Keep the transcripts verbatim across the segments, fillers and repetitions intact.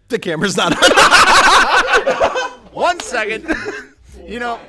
The camera's not on. One second. You know.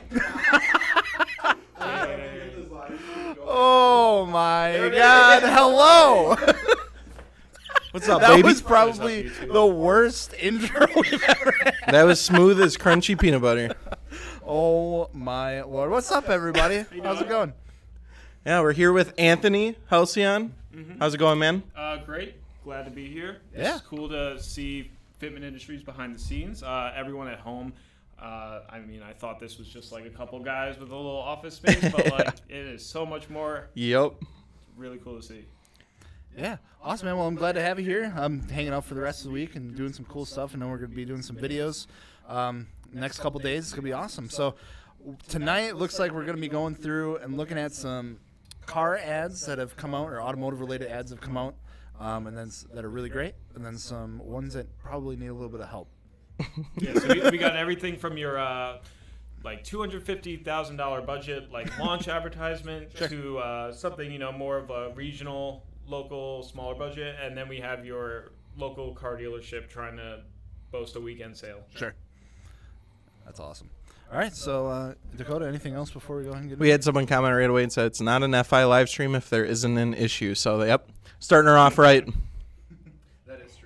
Oh my God! Hello. What's up, That baby? was probably the worst intro we've ever had. That was smooth as crunchy peanut butter. Oh my Lord! What's up, everybody? How's it going? Yeah, we're here with Anthony HALCYON. Mm-hmm. How's it going, man? Uh, great. Glad to be here. Yeah. It's cool to see Fitment Industries behind the scenes. Uh, everyone at home. Uh, I mean, I thought this was just like a couple guys with a little office space, but like it is so much more. Yep. Really cool to see. Yeah, awesome, man. Well, I'm glad to have you here. I'm hanging out for the rest of the week and doing some cool stuff, and then we're going to be doing some videos. Um, next couple days, it's going to be awesome. So tonight, it looks like we're going to be going through and looking at some car ads that have come out, or automotive-related ads have come out, um, and then s- that are really great, and then some ones that probably need a little bit of help. Yeah, so we, we got everything from your uh, like two hundred fifty thousand dollar budget, like launch advertisement, Sure. to uh, something you know more of a regional, local, smaller budget, and then we have your local car dealership trying to boast a weekend sale. Sure. That's awesome. All right, so uh, Dakota, anything else before we go ahead and get We had someone comment right away and said it's not an F I live stream if there isn't an issue. So, yep, starting her off right. That is true.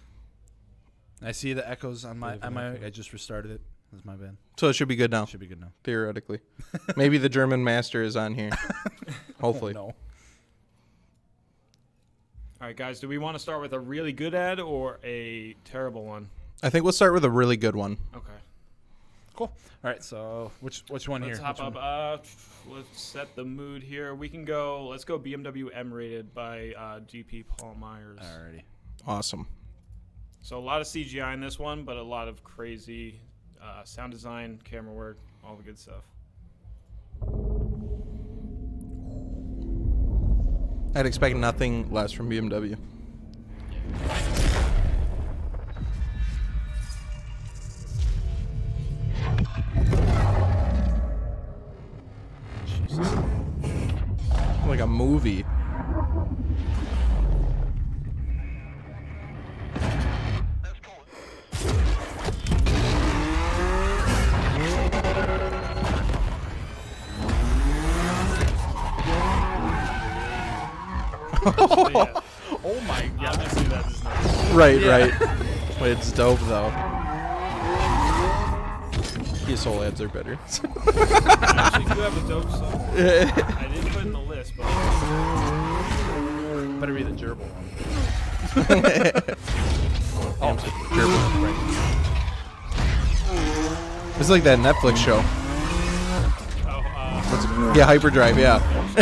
I see the echoes on my on my. I just restarted it. That's my bad. So it should be good now, Should be good now. theoretically. Maybe the German master is on here. Hopefully. Oh, no. All right, guys, do we want to start with a really good ad or a terrible one? I think we'll start with a really good one. Okay. Cool. All right, so which which one Let's here? hop Which up. one? Uh, let's set the mood here. We can go. Let's go B M W M-rated by uh, G P Paul Myers. Alrighty. Awesome. So a lot of C G I in this one, but a lot of crazy uh, sound design, camera work, all the good stuff. I'd expect nothing less from B M W. Jesus. Like a movie. So, yeah, Oh my God. obviously that is not. Right, Yeah. right. But it's dope, though. His whole ads are better. I actually do have a dope song. I didn't put it in the list, but Better be the gerbil one. Oh, it's like that Netflix show. oh, uh, What's it? Yeah, Hyperdrive, yeah.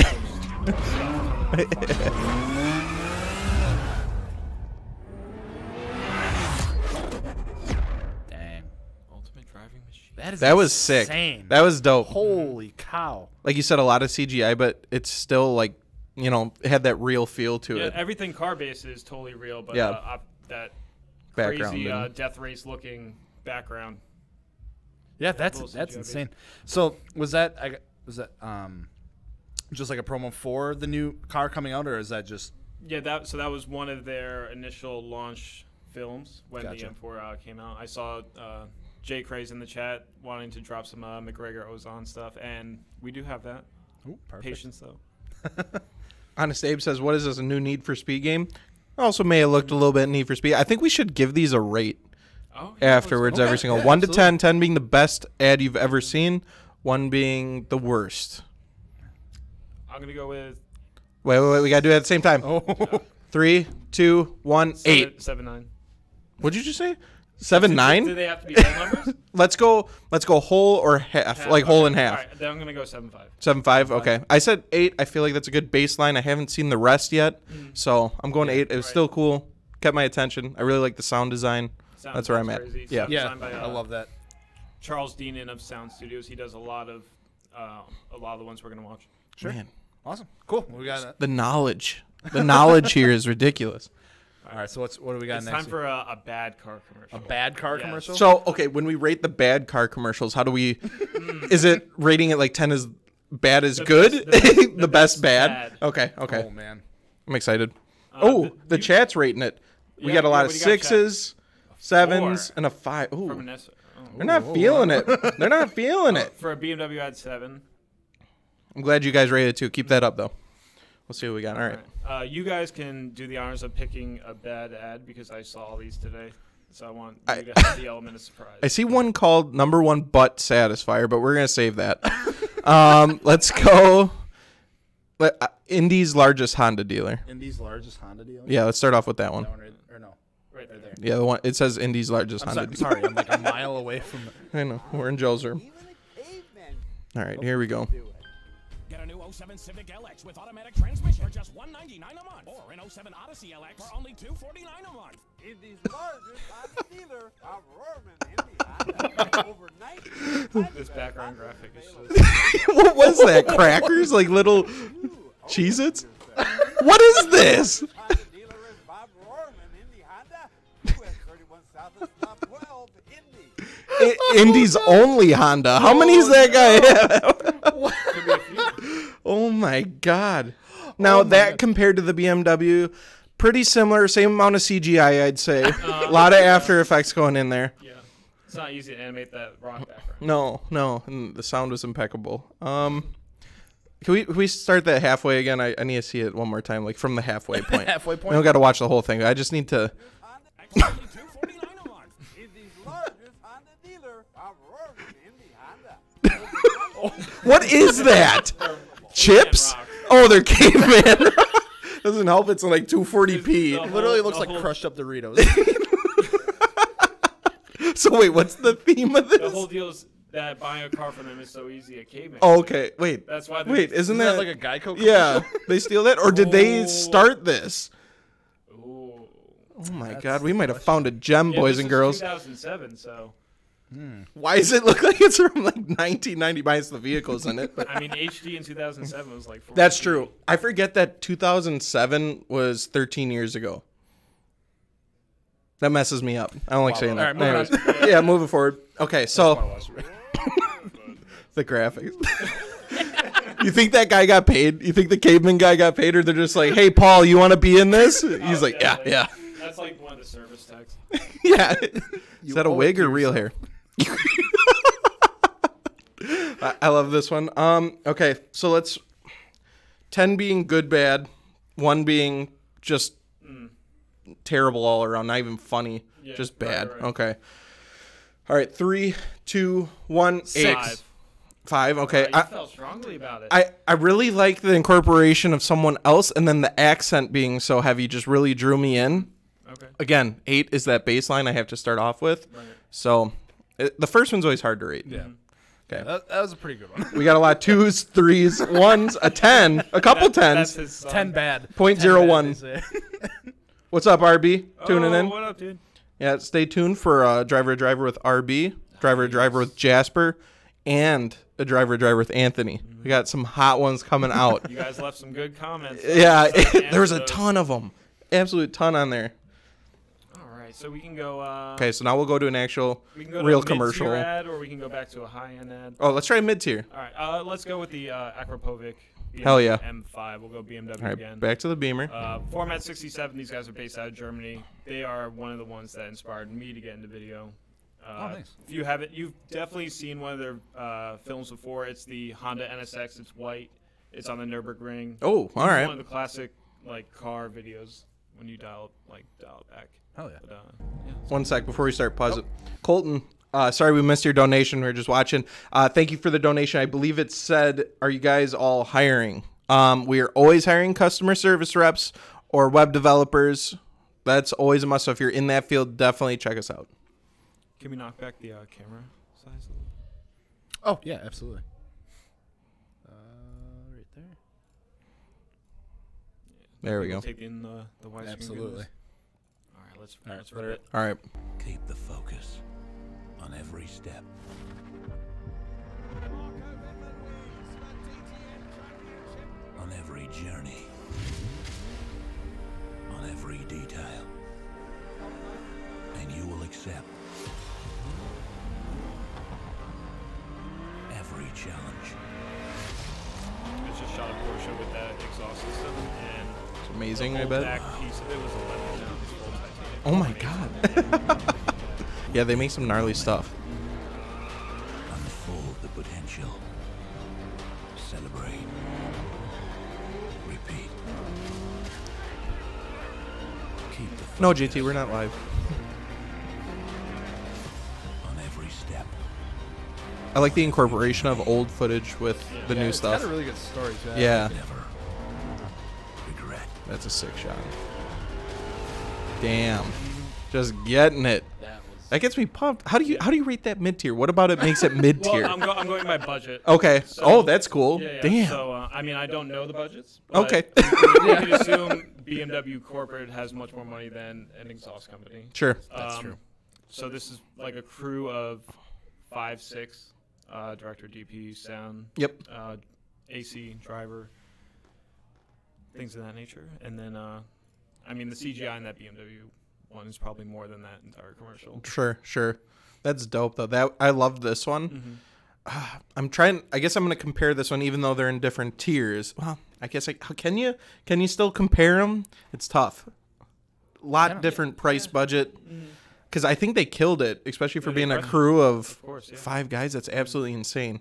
Dang. Ultimate Driving Machine. That is That was sick. insane. That was dope. Holy cow. Like you said, a lot of C G I, but it's still like, you know, it had that real feel to Yeah, it. everything car based is totally real, but Yeah. uh, op- that Background crazy uh, and- death race looking background. Yeah, that's Little that's C G I insane. So was that I, got- was that um just like a promo for the new car coming out, or is that just Yeah, that so that was one of their initial launch films when Gotcha. the M four uh, came out. I saw uh, Jay Craze in the chat wanting to drop some uh, McGregor Ozon stuff, and we do have that. Ooh, perfect. Patience though. Honest Abe says, what is this, a new Need for Speed game? Also may have looked a little bit Need for Speed. I think we should give these a rate Oh, yeah, afterwards, okay. every single. Yeah, one to absolutely. ten, ten being the best ad you've ever seen, one being the worst. I'm gonna go with Wait, wait, wait, we got to do it at the same time. Oh. Three, two, one, seven, eight. seven nine. What'd you just say? Seven, Do nine? they have to be whole numbers? Let's go. Let's go whole or half, Half, like whole okay. and half. All right, then I'm gonna go seven five. Seven five. Okay. I said eight. I feel like that's a good baseline. I haven't seen the rest yet, Mm-hmm. so I'm going eight. It was right. still cool. Kept my attention. I really like the sound design. Sound That's where I'm sounds at. crazy. Yeah. Sound Yeah, designed by, I uh, love that. Charles Deanan of Sound Studios. He does a lot of uh, a lot of the ones we're gonna watch. Sure. Man, Awesome. Cool. We got it. the knowledge. The knowledge here is ridiculous. All right. So what's what do we got It's next? time for a, a bad car commercial. a bad car Yes. commercial. So, okay, when we rate the bad car commercials, how do we? Is it rating it like ten is bad is The good? best- the best- the, the best best bad? bad. Okay, okay. Oh man. I'm excited. Uh, oh, the- the you- chat's rating it. We Yeah, got a yeah, lot what of do you got, chat? sixes. sevens, Four. and a five. Ooh. From an S- oh. They're not feeling it. They're not feeling it. For a B M W, I had seven. I'm glad you guys rated it too. Keep that up though. We'll see what we got. All right. Uh, you guys can do the honors of picking a bad ad because I saw all these today. So I want you I, to have the element of surprise. I see one called number one butt satisfier, but we're gonna save that. um, let's go. Let, uh, Indy's largest Honda dealer. Indy's largest Honda dealer. Yeah, let's start off with that one. That one right, or no? Right there. there. Yeah, the one it says Indy's largest I'm Honda so, dealer. sorry, I'm like a mile away from the. I know. We're in Joe's room. All right, here we go. Get a new oh seven Civic L X with automatic transmission for just one ninety-nine a month, or an oh seven Odyssey L X for only two forty-nine a month. Indy's largest Honda dealer of Rorman, Indy. Honda. Over ninety. This background graphic is just. What was that? Crackers? Like little Cheez-Its? What is this? Honda dealer is Bob Rorman, Indy Honda. U S thirty-one South is top twelve, Indy. I- Indy's only Honda. How many does that guy have? Could be a few. Oh my God. Now that compared to the B M W, pretty similar, same amount of C G I, I'd say. A lot of After Effects going in there. Yeah. It's not easy to animate that rock background. No, no, and the sound was impeccable. Um, can we can we start that halfway again? I, I need to see it one more time, like from the halfway point. Halfway We point. don't got to watch the whole thing. I just need to. X only two forty-nine a month. Indy's largest Honda dealer of Rorman, Indy Honda. What is that? Chips? Oh, they're caveman. Doesn't help. It's like two forty p. The It literally whole- looks the like whole- crushed up Doritos. So wait, what's the theme of this? The whole deal is that buying a car from them is so easy at caveman. Oh, okay, wait. That's why. they're- Wait, isn't Isn't that, that like a Geico? Yeah, they steal that, or did they Oh. start this? Ooh. Oh my That's God, we might have found a gem, Yeah, boys this and is girls. two thousand seven, so Why does it look like it's from like nineteen ninety? Minus the vehicles in it. But I mean, H D in two thousand seven was like. that's forty. true. I forget that two thousand seven was thirteen years ago. That messes me up. I don't like saying that. All right, moving Anyways, yeah, moving forward. Okay, so the graphics. You think that guy got paid? You think the caveman guy got paid, or they're just like, "Hey, Paul, you want to be in this?" He's like, "Yeah, like- yeah, That's like one of the service techs. yeah." Is that a owe it wig to or real hair? I, I love this one. Um. Okay, so let's. Ten being good, bad. One being just terrible all around, not even funny, Yeah, just right, bad. right. Okay. All right, three, two, one, eight, Five. five. Okay. Uh, you I, felt strongly about it. I, I really like the incorporation of someone else, and then the accent being so heavy just really drew me in. okay. Again, eight is that baseline I have to start off with. Right. So it, the first one's always hard to rate. Yeah. Okay. That, that was a pretty good one. We got a lot of twes, threes, ones, a ten, a couple That- that's tens. his song. Ten bad. Point Ten zero bad, one. they say. What's up, R B? Tuning oh, in. What up, dude? Yeah, stay tuned for uh, Driver to Driver with R B, Driver to Driver with Jasper, and a Driver to Driver with Anthony. We got some hot ones coming out. You guys left some good comments. Yeah, So there was a answer ton of them. Absolute ton on there. those. All right, so we can go. Uh, Okay, so now we'll go to an actual We can go real to a mid-tier commercial. ad, or we can go back to a high-end ad. Oh, let's try mid tier. All right, uh, let's go with the uh, Akrapovic. B M W Hell yeah. M five. We'll go B M W All right, again. back to the Beamer. Uh, Format sixty-seven. These guys are based out of Germany. They are one of the ones that inspired me to get into video. Uh, Oh, nice. If you haven't, you've definitely seen one of their uh, films before. It's the Honda N S X. It's white. It's on the Nürburgring. Oh, all It's right. one of the classic like car videos when you dial like dial it back. Hell yeah. But, uh, yeah. One sec before we start. Pause it. Colton, uh, sorry we missed your donation. We were just watching. Uh, thank you for the donation. I believe it said, "Are you guys all hiring?" Um, we are always hiring customer service reps or web developers. That's always a must. So if you're in that field, definitely check us out. Can we knock back the uh, camera size a little? Oh yeah, absolutely. Uh, right there. There we We'll go. Take in the the widescreen Absolutely. goodness. All right, let's All right, let's let rip her- it. All right. Keep the focus on every step. On every journey. On every detail. And you will accept every challenge. It's just shot a Porsche with that exhaust system, and It's amazing, the I whole bet. back piece of it was eleven pounds full titanium. Oh my God. Yeah, they make some gnarly stuff. Unfold the potential. Celebrate. Repeat. Keep the No, J T, we're not live. on every step. I like the incorporation of old footage with the Yeah, new it's stuff. got a really good story too. Yeah, Never regret. that's a sick shot. Damn, just getting it. That was. That gets me pumped. How do you how do you rate that mid tier? What about it makes it mid tier? Well, I'm, go- I'm going by budget. Okay. So- Oh, that's cool. Yeah, yeah. Damn. So, uh, I mean, I don't know the budgets. But Okay. You can assume B M W corporate has much more money than an exhaust company. Sure. That's Um, true. So this is like a crew of five, six, uh, director, D P, sound, Yep. uh, A C, driver, things of that nature. And then, uh, I mean, the C G I in that B M W one is probably more than that entire commercial. Sure. Sure. That's dope though. That I love this one. Mm-hmm. Uh, I'm trying. I guess I'm gonna compare this one, even though they're in different tiers. Well, I guess I, how can you can you still compare them? It's tough. A lot different price budget. Because I think they killed it, especially for Yeah, they being a crushed it. crew of, Of course, yeah. five guys. That's absolutely insane.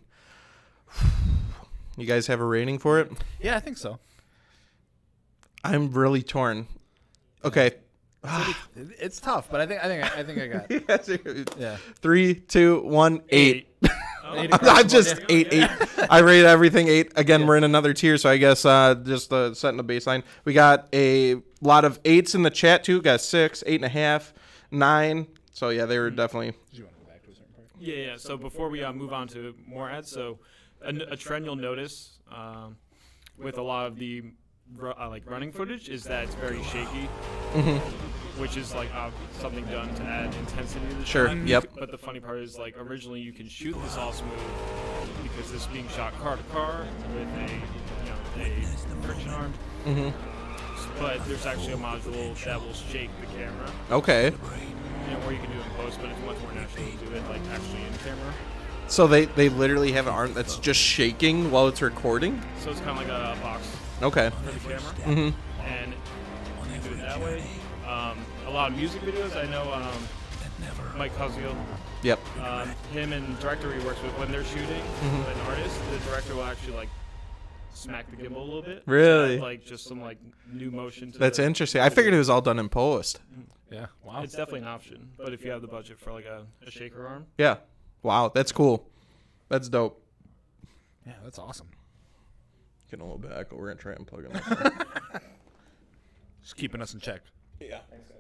You guys have a rating for it? Yeah, I think so. I'm really torn. Okay. It- It's tough, but I think I think I think I got. It. Yeah. Three, two, one, eight. Eight I'm across the just board. eight, eight. I rate everything eight. Again, we're in another tier, so I guess uh, just uh, setting the baseline. We got a lot of eights in the chat too. Got six, eight and a half, nine. So yeah, they were definitely. Do you want to go back to a certain part? Yeah, yeah. So before we uh, move on to more ads, so a, a trend you'll notice um, with a lot of the ru- uh, like running footage is that it's very shaky, which is like uh, something done to add intensity to the Sure, shot. yep. But the funny part is like originally you can shoot this all smooth because this being shot car to car with a you know a friction arm. hmm But there's actually a module that will shake the camera. Okay. You know, or you can do it in post, but it's much more natural to do it like actually in camera. So they they literally have an arm that's just shaking while it's recording. So it's kind of like a box Okay. for the camera, hmm and you can do it that way. Um, a lot of music videos, I know um, Mike HALCYON, Yep. um, him and director he works with, when they're shooting Mhm. an artist, the director will actually like smack the gimbal a little bit. to Really? add, like just some like new motion to That's the, interesting. I figured it was all done in post. Yeah. Wow. It's definitely an option, but if you have the budget for like a, a shaker arm. Yeah. Wow, that's cool. That's dope. Yeah, that's awesome. Getting a little bit echo. We're gonna try and plug in. Just keeping us in check. Yeah.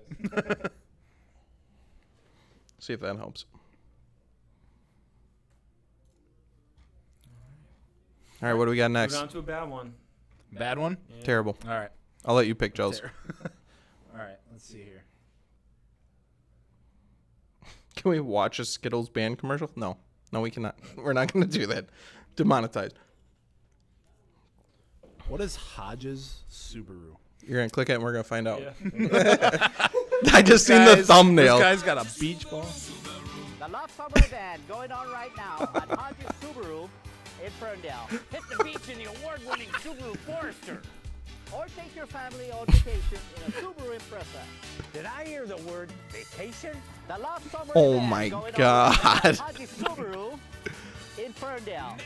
See if that helps. All right, what do we got next? Move on to a bad one. Bad one. Terrible. All right. I'll let you pick, Joe's. All right. Let's see here. Can we watch a Skittles band commercial? No. No, we cannot. We're not going to do that. Demonetized. What is Hodges Subaru? You're going to click it and we're going to find out. Yeah. I just seen the Guys, thumbnail. This guy's got a beach ball. The Love Summer event going on right now at Hodges Subaru in Ferndale. Hit the beach in the award-winning Subaru Forester. Or take your family on vacation in a Subaru Impreza. Did I hear the word vacation? The Love Summer Oh event my going on God. right now at Hodges Subaru in Ferndale.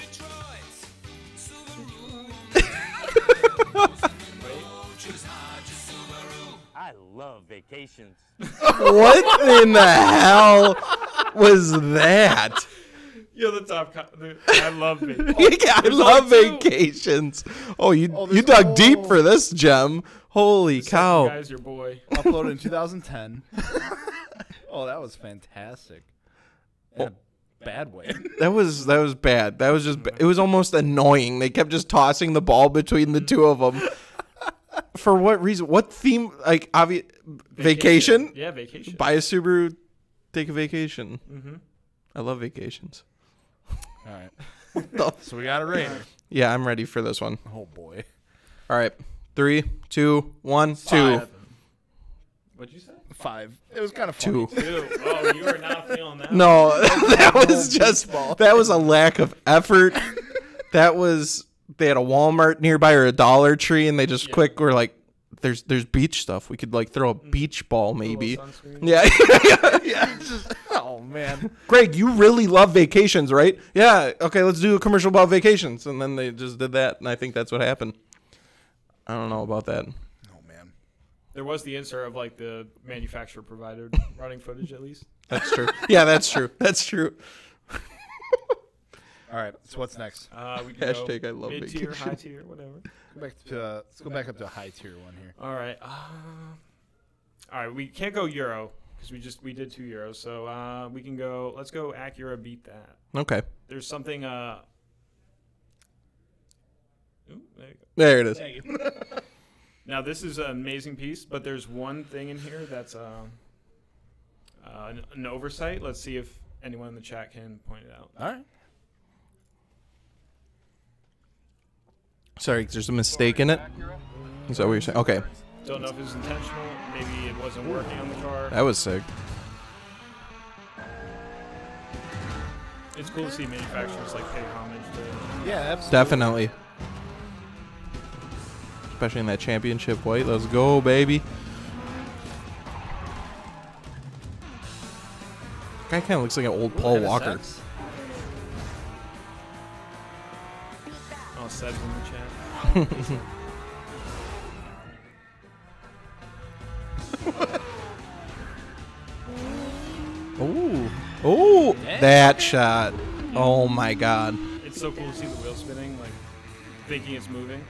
I love vacations. What in the hell was that? You're the top. Co- the, I love it. I love vacations. Oh, you Oh, you there's- dug deep oh. for this, Gem. Holy cow. Guy's your boy. Uploaded in two thousand ten. Oh, that was fantastic. In a bad way. That was that was bad. That was just ba- it was almost annoying. They kept just tossing the ball between the two of them. For what reason? What theme? Like obvious vacation. Yeah, vacation. Buy a Subaru, take a vacation. Mm-hmm. I love vacations. All right. So we got a rating. Yeah, I'm ready for this one. Oh boy. All right, three, two, one, two. Five. What'd you say? Five. It was kind of funny. Two. Two. Oh, you were not feeling that. No, that was just that was a lack of effort. That was they had a Walmart nearby or a Dollar Tree, and they just Yeah. quick were like, there's there's beach stuff. We could like throw a beach ball maybe. sunscreen. Yeah. yeah. It's just, oh man. Greg, you really love vacations, right? Yeah. Okay, let's do a commercial about vacations. And then they just did that, and I think that's what happened. I don't know about that. Oh man. There was the insert of like the manufacturer provided running footage at least. That's true. Yeah, that's true. That's true. All right. So what's next? Uh, we can Hashtag go I love mid-tier, vacation. high tier, whatever. Go back to uh, let's go back up to a high tier one here. All right. Uh, all right. We can't go Euro because we just we did two Euros. So uh, we can go. Let's go Acura. Beat that. Okay. There's something. Uh, ooh, there you go. There it is. Thank you. Now this is an amazing piece, but there's one thing in here that's uh, uh, an, an oversight. Let's see if anyone in the chat can point it out. All right. Sorry, there's a mistake in it. Is that what you're saying? Okay. Don't know if it was intentional. Maybe it wasn't working on the car. That was sick. It's cool to see manufacturers like pay homage to. Yeah, absolutely. Definitely. Especially in that championship white. Let's go, baby. Guy kind of looks like an old Paul Ooh, Walker. N S X? Oh, Seb's in the chat. Oh, oh, that shot. Oh my God. It's so cool to see the wheel spinning, like thinking it's moving.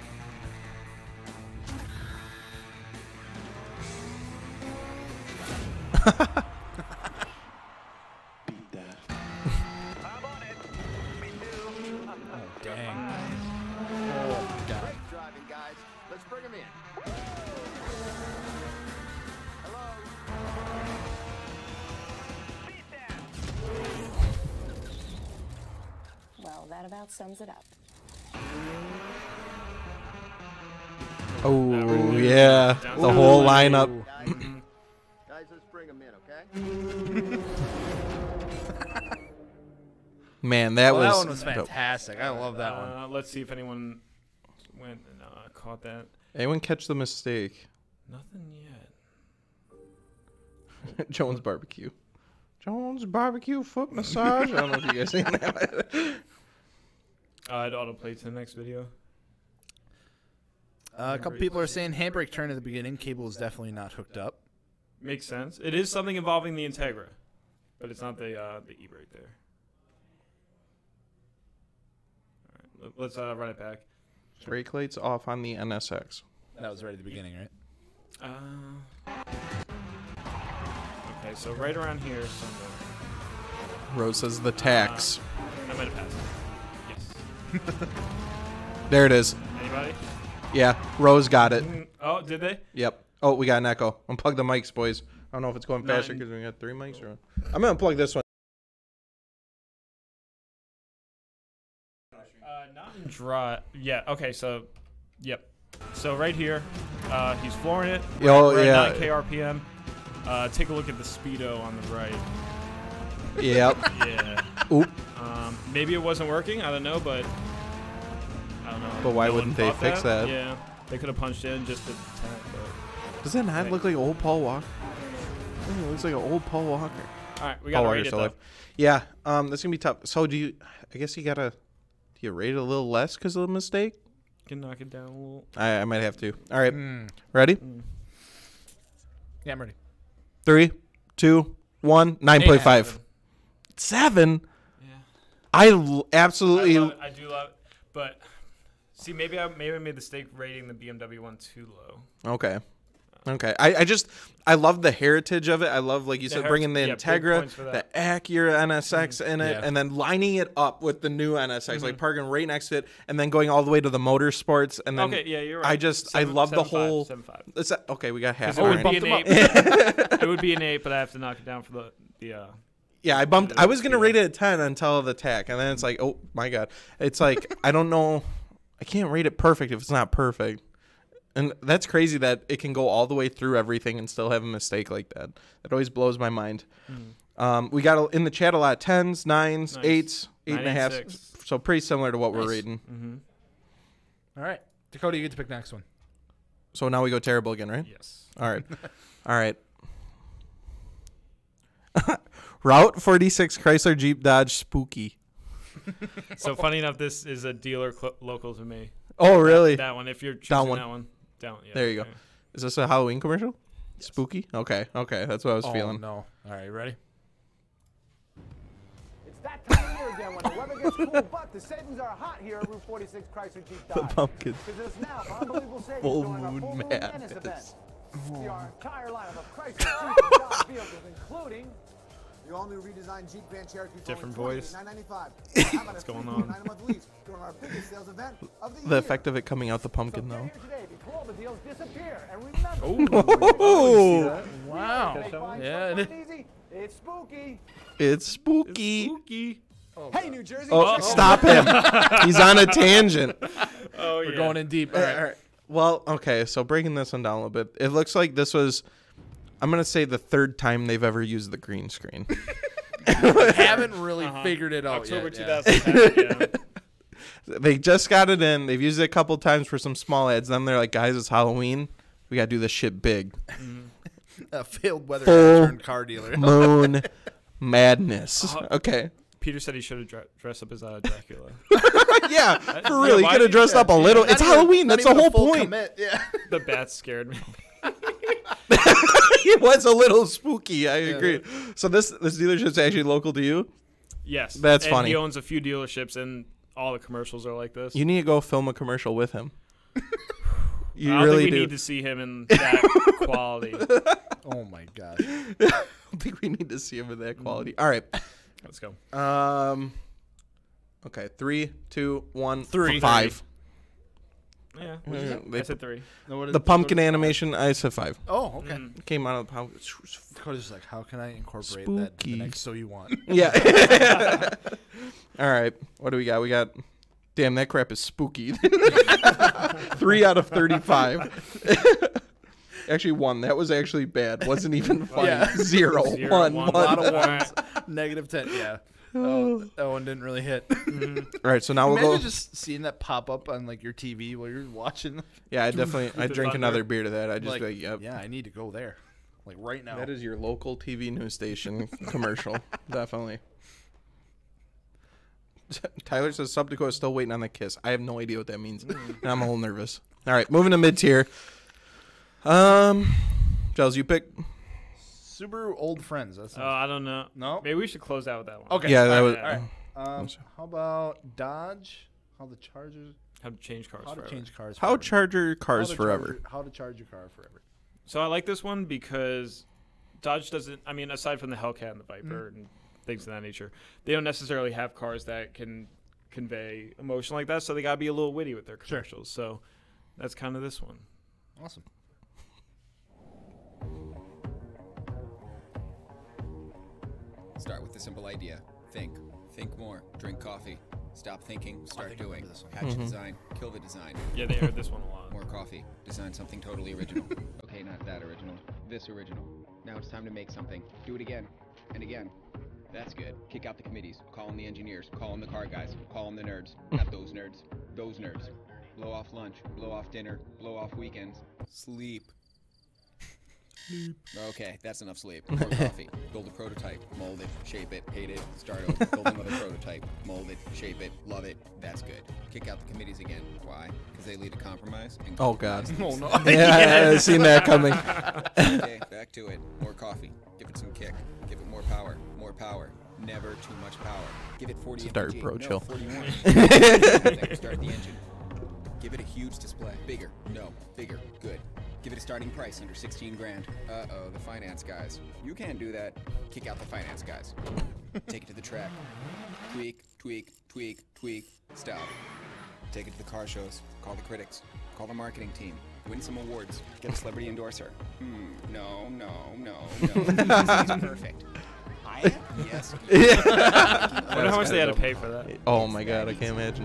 Oh, dang. Oh, God. Great driving, guys. Let's bring him in. Hello. Well, that about sums it up. Oh yeah, the whole lineup. Guys, guys, let's bring him in, okay? Man, that Oh, was. that one was dope. fantastic. I love that one. Uh, let's see if anyone went and uh, caught that. Anyone catch the mistake? Nothing yet. Jones Barbecue. Jones Barbecue foot massage. I don't know if you guys seen that. Uh, it autoplay to the next video. Uh, a couple people are saying handbrake turn at the beginning. Cable is definitely not hooked up. Makes sense. It is something involving the Integra, but it's not the uh, the e-brake there. All right, let's uh, run it back. Brake lights off on the N S X. That was right at the beginning, right? Uh, okay, so right around here somewhere. Rose says the tax. Uh, I might have passed it. Yes. There it is. Anybody? Yeah, Rose got it. Mm, Oh, did they? Yep. Oh, we got an echo. Unplug the mics, boys. I don't know if it's going faster Nine. because we got three mics or. I'm gonna unplug this one. Uh, not in dry. Yeah. Okay. So, yep. So right here, uh, he's flooring it. We're, Oh, we're yeah. at nine K R P M. Uh, take a look at the speedo on the right. Yep. Yeah. Oop. Um, maybe it wasn't working. I don't know, but I don't know. But why No one wouldn't they thought fix that? Yeah. They could have punched in just to attack, but. Does that not Right. look like old Paul Walker? It looks like an old Paul Walker. All right, we Paul got to Walker's rate it still though. alive. Yeah. Um, that's gonna be tough. So do you? I guess you gotta. Do you rate it a little less because of the mistake? Can knock it down a little. I, I might have to. All right. Mm. Ready? Yeah, I'm ready. Three, two, one. Nine point five. Seven. Yeah. I l- I, absolutely. love it. I do love it, but see, maybe I maybe I made the mistake rating the B M W one too low. Okay. Okay. I, I just I love the heritage of it. I love, like you The said, heri- bringing the yeah, big Integra, points for the that. Acura N S X in it, Yeah. and then lining it up with the new N S X, Mm-hmm. like parking right next to it, and then going all the way to the motorsports. And then Okay, yeah, you're right. I just Seven- I love the seven five, whole. seven five. It's a- okay, we got half. Because it would All be right. an eight. It would be an eight, but I have to knock it down for the the. Uh, Yeah, I bumped. I was gonna Yeah. rate it a ten until the tack, and then it's like, oh my god, it's like I don't know, I can't rate it perfect if it's not perfect, and that's crazy that it can go all the way through everything and still have a mistake like that. That always blows my mind. Um, we got a, in the chat a lot of tens, nines, Nice. eights, eight Nine, and a eight, half, six. so pretty similar to what we're Nice. rating. mm-hmm. All right. Dakota, you get to pick next one. So now we go terrible again, right? Yes. All right. All right. Route forty-six Chrysler Jeep Dodge Spooky. So funny enough, this is a dealer cl- local to me. Oh, really? That, that one. If you're choosing one. that one, down. Yeah, There you okay. go. Is this a Halloween commercial? Yes. Spooky? Okay. Okay. That's what I was Oh, feeling. no. All right, ready? It's that time of year again when the weather gets cool, but the savings are hot here at Route forty-six Chrysler Jeep The Dodge. pumpkins. Visit us now for unbelievable savings Full during our moon Full Moon madness. Madness event. See our entire lineup of Chrysler Jeep and Dodge vehicles, including The all-new redesigned Jeep Grand Cherokee. Different voice. nine ninety-five. What's going on? During our biggest sales event of the The year. effect of it coming out the pumpkin, so get though. here today before all the deals disappear. And remember, Oh, Wow. make buying Yeah, fun it and easy. It's spooky. it's spooky. Spooky. Hey, New Jersey. Oh, check stop him. He's on a tangent. Oh, We're yeah. going in deep. All right. Well, okay, so breaking this one down a little bit, it looks like this was, I'm going to say, the third time they've ever used the green screen. Haven't really Uh-huh. figured it out October yet. yeah. twenty ten. Yeah. They just got it in. They've used it a couple times for some small ads. Then they're like, guys, it's Halloween. We got to do this shit big. A failed weather Full turned car dealer. Moon madness. Uh, Okay. Peter said he should have dre- dressed up as uh, Dracula. Yeah, for real. You why could have did- dressed up a little. Not It's even- Halloween. not That's the even a whole full point. commit, Yeah. The bats scared me. It was a little spooky. I agree. So this this dealership's actually local to you? Yes. That's and funny. He owns a few dealerships, and all the commercials are like this. You need to go film a commercial with him. You I don't really think we do. need to see him in that quality. Oh, my God. I don't think we need to see him in that quality. All right. Let's go. Um. Okay. Three, two, one, Three. five. Yeah. Uh, I said three. No, what The is- pumpkin animation, I said five. Oh, okay. Mm. Came out of the pumpkin. Dakota's like, how can I incorporate that in Spooky. the next So You Want? Yeah. All right. What do we got? We got. Damn, that crap is spooky. Three out of thirty-five. Actually, one. That was actually bad. Wasn't even funny. Yeah. Zero. Zero, One. one. One. A lot of All ones. Negative ten. Yeah. Oh, that one didn't really hit. All right. So now we'll Imagine go. just seeing that pop up on like your T V while you're watching. Yeah, I definitely. I the drink thunder. another beer to that. I just Like, be like, yep. yeah, I need to go there, like right now. That is your local T V news station commercial. Definitely. Tyler says Sub Dakota is still waiting on the kiss. I have no idea what that means. And I'm a little nervous. All right, moving to mid tier. Um, Giles, you pick. Subaru Old Friends. That's Oh, I don't know. No? Maybe we should close out with that one. okay. Yeah, that all was. right, all right. Um, how about Dodge? How the Chargers? How to change cars How to forever. change cars? How forever. charge your How cars to forever? Charge your, how to charge your car forever? So I like this one because Dodge doesn't. I mean, aside from the Hellcat and the Viper Mm-hmm. and things of that nature, they don't necessarily have cars that can convey emotion like that. So they gotta be a little witty with their commercials. So that's kind of this one. Awesome. Start with the simple idea. Think. Think more. Drink coffee. Stop thinking. Start think I doing. remember this one. Hatch a design. Kill the design. Yeah, they heard this one a lot. More coffee. Design something totally original. Okay, not that original. This original. Now it's time to make something. Do it again. And again. That's good. Kick out the committees. Call them the engineers. Call them the car guys. Call them the nerds. Not those nerds. Those nerds. Blow off lunch. Blow off dinner. Blow off weekends. Sleep. Okay, that's enough sleep. More coffee. Build a prototype. Mold it. Shape it. Hate it. Start over. Build another prototype. Mold it. Shape it. Love it. That's good. Kick out the committees again. Why? Because they lead to compromise. And Oh, God. compromise Oh no. Yeah, I've seen that coming. Okay, back to it. More coffee. Give it some kick. Give it more power. More power. Never too much power. Give it forty Start, M P G. bro, No, chill. forty-one. Then start the engine. Give it a huge display. Bigger. No. Bigger. Good. Give it a starting price under sixteen grand. Uh-oh, the finance guys. You can't do that. Kick out the finance guys. Take it to the track. Tweak, tweak, tweak, tweak. Stop. Take it to the car shows. Call the critics. Call the marketing team. Win some awards. Get a celebrity endorser. Hmm, no, no, no, no. He's perfect. I am? Yes. I wonder how much they had to pay for that. Oh, my God. I can't imagine.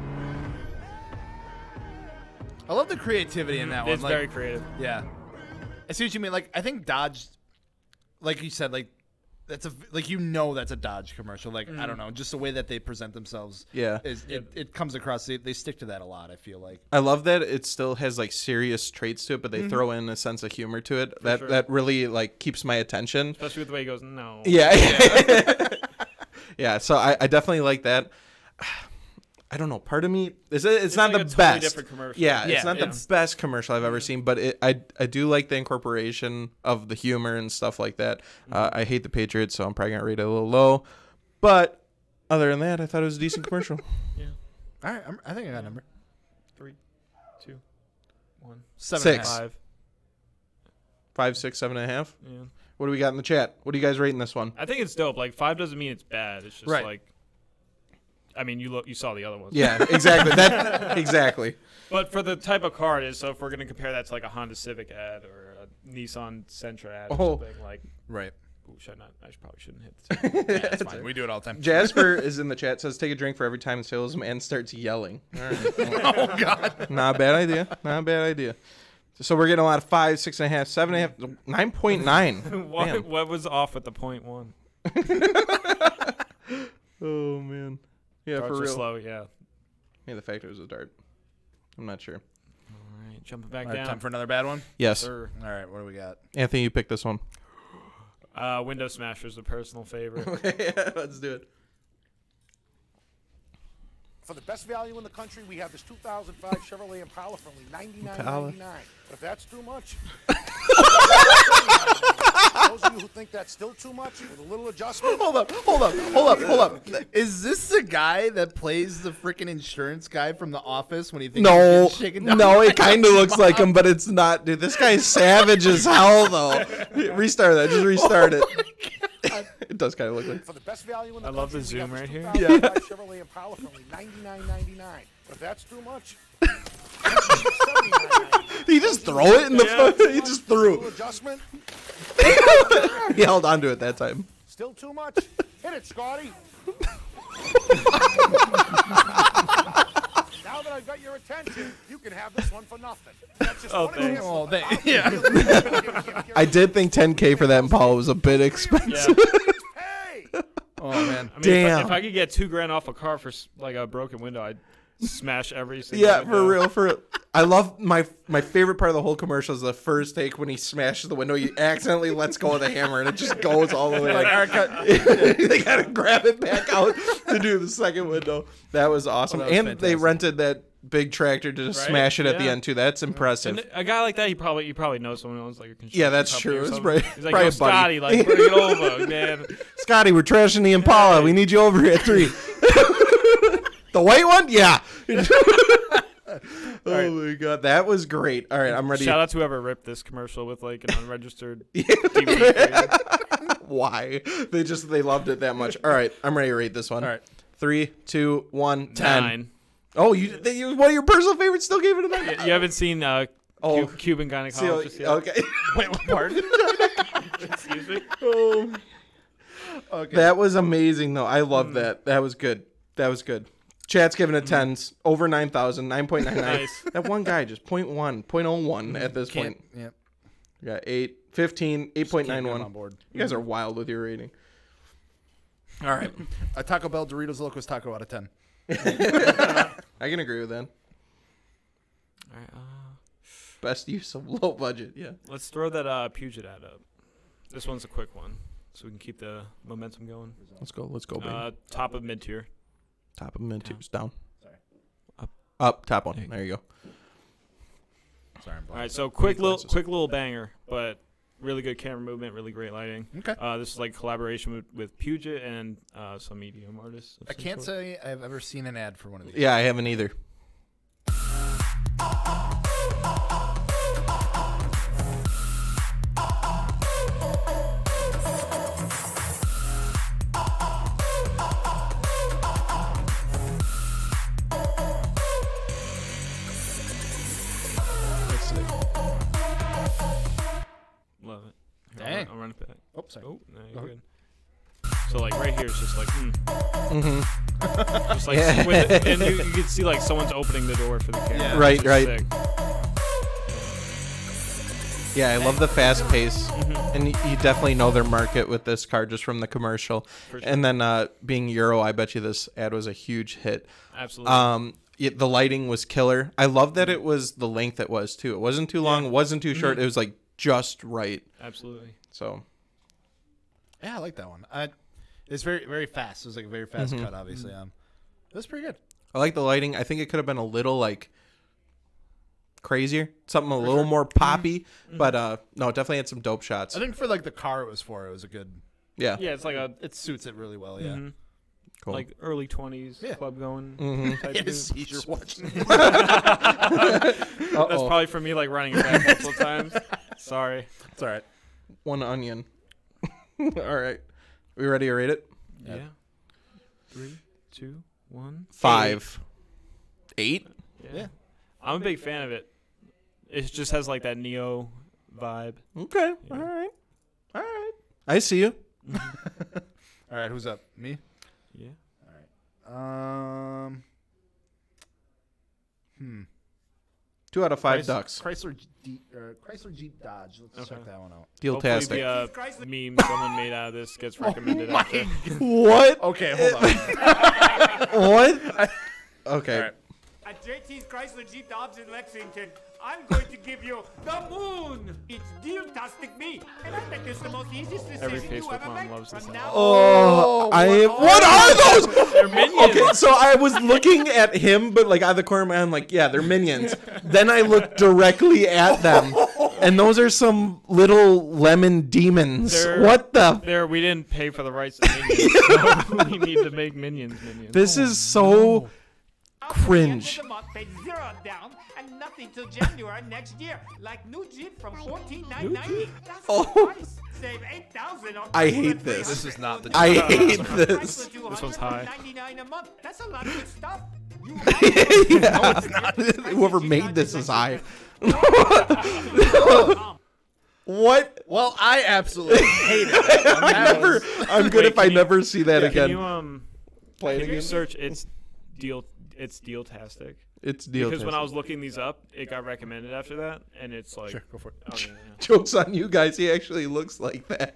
I love the creativity in that one. It's like, very creative. Yeah. I see what you mean. Like, I think Dodge, like you said, like That's a like you know that's a Dodge commercial. Like mm. I don't know, just the way that they present themselves. Yeah, is it, it comes across. They, they stick to that a lot. I feel like I love that it still has like serious traits to it, but they mm-hmm. throw in a sense of humor to it. For that sure. that really like keeps my attention. Especially with the way he goes, no. Yeah, yeah. yeah so I, I definitely like that. I don't know. Part of me, it's, it's, it's not like the a best. Totally different commercial. Yeah, yeah, it's not yeah. the best commercial I've ever seen, but it, I I do like the incorporation of the humor and stuff like that. Mm-hmm. Uh, I hate the Patriots, so I'm probably gonna rate it a little low. But other than that, I thought it was a decent commercial. Yeah. All right, I'm, I think I got a number. Three, two, one, seven six, and a half. five, five, six, seven and a half. Yeah. What do we got in the chat? What are you guys rating this one? I think it's dope. Like five doesn't mean it's bad. It's just right. like. I mean, you look, you saw the other ones. Yeah, exactly. That exactly. But for the type of car it is, so if we're gonna compare that to like a Honda Civic ad or a Nissan Sentra ad or oh. something like, right? Ooh, should I not? I should, probably shouldn't hit the table. Yeah, that's fine. We do it all the time. Jasper is in the chat. Says take a drink for every time the salesman starts yelling. All right. Oh God. Not a bad idea. Not a bad idea. So we're getting a lot of five, six and a half, seven and a half, nine point nine. what, what was off with the point one? Oh man. Yeah, Darts for real. Slow, yeah. Yeah, the fact it was a dart. I'm not sure. All right, jumping back all right, down. Time for another bad one? Yes. Sir. All right, what do we got? Anthony, you picked this one. Uh, Window Smasher's a personal favorite. Okay, yeah, let's do it. For the best value in the country, we have this two thousand five Chevrolet Impala for only ninety-nine ninety-nine. But if that's too much, those of you who think that's still too much, with a little adjustment. Hold up, hold up, hold up, hold up. Is this the guy that plays the freaking insurance guy from The Office when he thinks no, he's shaken down? No, it kind of looks like him, but it's not. Dude, this guy's savage as hell, though. Restart that. Just restart it. It does kind of look like. For the best value in the I love country, the zoom right here. Yeah. Chevrolet Impala for only ninety-nine ninety-ine. But if that's too much, he just throw it in the yeah. front. He just threw. Adjustment. He held on to it that time. Still too much. Hit it, Scotty. Now that I've got your attention, you can have this one for nothing. That's just oh, one thanks. Oh, thanks. Yeah. I did think ten K for that Impala was a bit expensive. Hey. Oh man. I mean, Damn. If I, if I could get two grand off a car for like a broken window, I'd smash every single Yeah, window. for real, for real. I love my my favorite part of the whole commercial is the first take when he smashes the window. He accidentally lets go of the hammer and it just goes all the way. Like, they gotta grab it back out to do the second window. That was awesome. Oh, that was and fantastic. they rented that big tractor to just Right? smash it at the Yeah. end too. That's impressive. And a guy like that, he probably you probably know someone else like a construction Yeah, that's company or true. It's something. probably- He's like, probably yo, a buddy. Scotty, like, bring it over, man. Scotty, we're trashing the Impala. We need you over here at three. The white one? Yeah. Oh right. My god, that was great. All right, I'm ready. Shout out to whoever ripped this commercial with like an unregistered D V D player. Why? They just they loved it that much. All right, I'm ready to rate this one. All right. Three, two, one, ten. Nine. Oh, you, they, you one of your personal favorites still gave it a nine? You, you haven't seen uh, oh. Cu- Cuban gynecologist See, yet? okay. Wait, what part? Excuse me? Oh. Okay. That was amazing, though. I love Mm. that. That was good. That was good. Chat's giving it tens. Over nine thousand. nine point nine nine. Nice. That one guy just point one. point oh one at this Can't, point. Yep. We got eight. fifteen. eight point nine Can't get one. him on board. You guys are wild with your rating. All right. A Taco Bell Doritos Locos Taco out of ten. I can agree with that. All right, uh, Best use of low budget, yeah. let's throw that uh, Puget ad up. This one's a quick one, so we can keep the momentum going. Let's go. Let's go, baby. Uh, top of mid tier. Top of mid twos. Down. Sorry. Up. Up. Top one. There you go. Sorry, I'm All right, so quick little, quick little banger, but really good camera movement, really great lighting. Okay. Uh, this is like collaboration with, with Puget and uh, some medium artists. of I some can't sort. say I've ever seen an ad for one of these. Yeah, I haven't either. Love it. Here, Dang. I'll, run- I'll run it back. Oh, sorry. Oh, no, you're Okay. good. So like right here, it's just like, mm. Mm-hmm. just like, Yeah. with it, and you, you can see like someone's opening the door for the camera. Yeah. Right, Which is right. sick. Yeah, I love the fast pace, Mhm. and you, you definitely know their market with this car just from the commercial. For sure. And then uh, being Euro, I bet you this ad was a huge hit. Absolutely. Um, it, the lighting was killer. I love that it was the length it was too. It wasn't too long, Yeah. it wasn't too short. Mhm. It was like just right. Absolutely. So, Yeah, I like that one. I, it's very very fast. It was like a very fast Mhm. cut, obviously. Um, it was pretty good. I like the lighting. I think it could have been a little like crazier, something a little sure. more poppy. Mhm. But uh, no, it definitely had some dope shots. I think for like the car it was for, it was a good. Yeah. Yeah, it's like a It suits it really well. Yeah. mhm. Cool. like early twenties Yeah. club going. Mhm. Type He had a dude. seizure watching. That's Uh-oh. probably for me, like running it back multiple times. Sorry. It's all right. One onion. All right. We ready to rate it? Yeah. Three, two, one. Five. Eight? Yeah. Yeah. I'm a big fan of it. It just has like that Neo vibe. Okay. All right. All right. I see you. All right, who's up? Me. Yeah. Um. Hmm. Two out of five Chrysler, ducks. Chrysler, Jeep, uh, Chrysler Jeep Dodge. Let's Okay. check that one out. Deal-tastic. Hopefully the uh, meme someone made out of this gets recommended my after. What? Okay, hold on. What? Okay. All right. At J T's Chrysler Jeep Dodge in Lexington, I'm going to give you the moon. It's deal-tastic me, and I think it's the most easiest decision Every you Facebook ever mom make. loves this From album. now Oh, I. what What are are those? They're minions. Okay, so I was looking at him, but like out of the corner of my eye, I'm like, yeah, they're minions. Then I looked directly at them, and those are some little lemon demons. They're- What the? There, we didn't pay for the rights to minions, so we need to make minions minions. This is so cringe. At the end of the month, pay zero down and nothing till January next year. Like new Jeep from fourteen nine ninety. That's Oh. the price. Save eight thousand on I Chrysler hate this. This is not the. I Jeep. hate Chrysler this. two This one's hundred high. ninety-nine a month. That's a lot of good stuff. You Yeah. Whoever made this is high. What? Well, I absolutely hate it. I never, I'm good Wait, if I can you- never see that Can again. you um Play it can you again? search it's deal it's deal-tastic? It's deal. Because when I was looking these up, it got recommended after that, and it's like Sure, go for it. Oh, yeah, yeah. Joke's on you guys. He actually looks like that.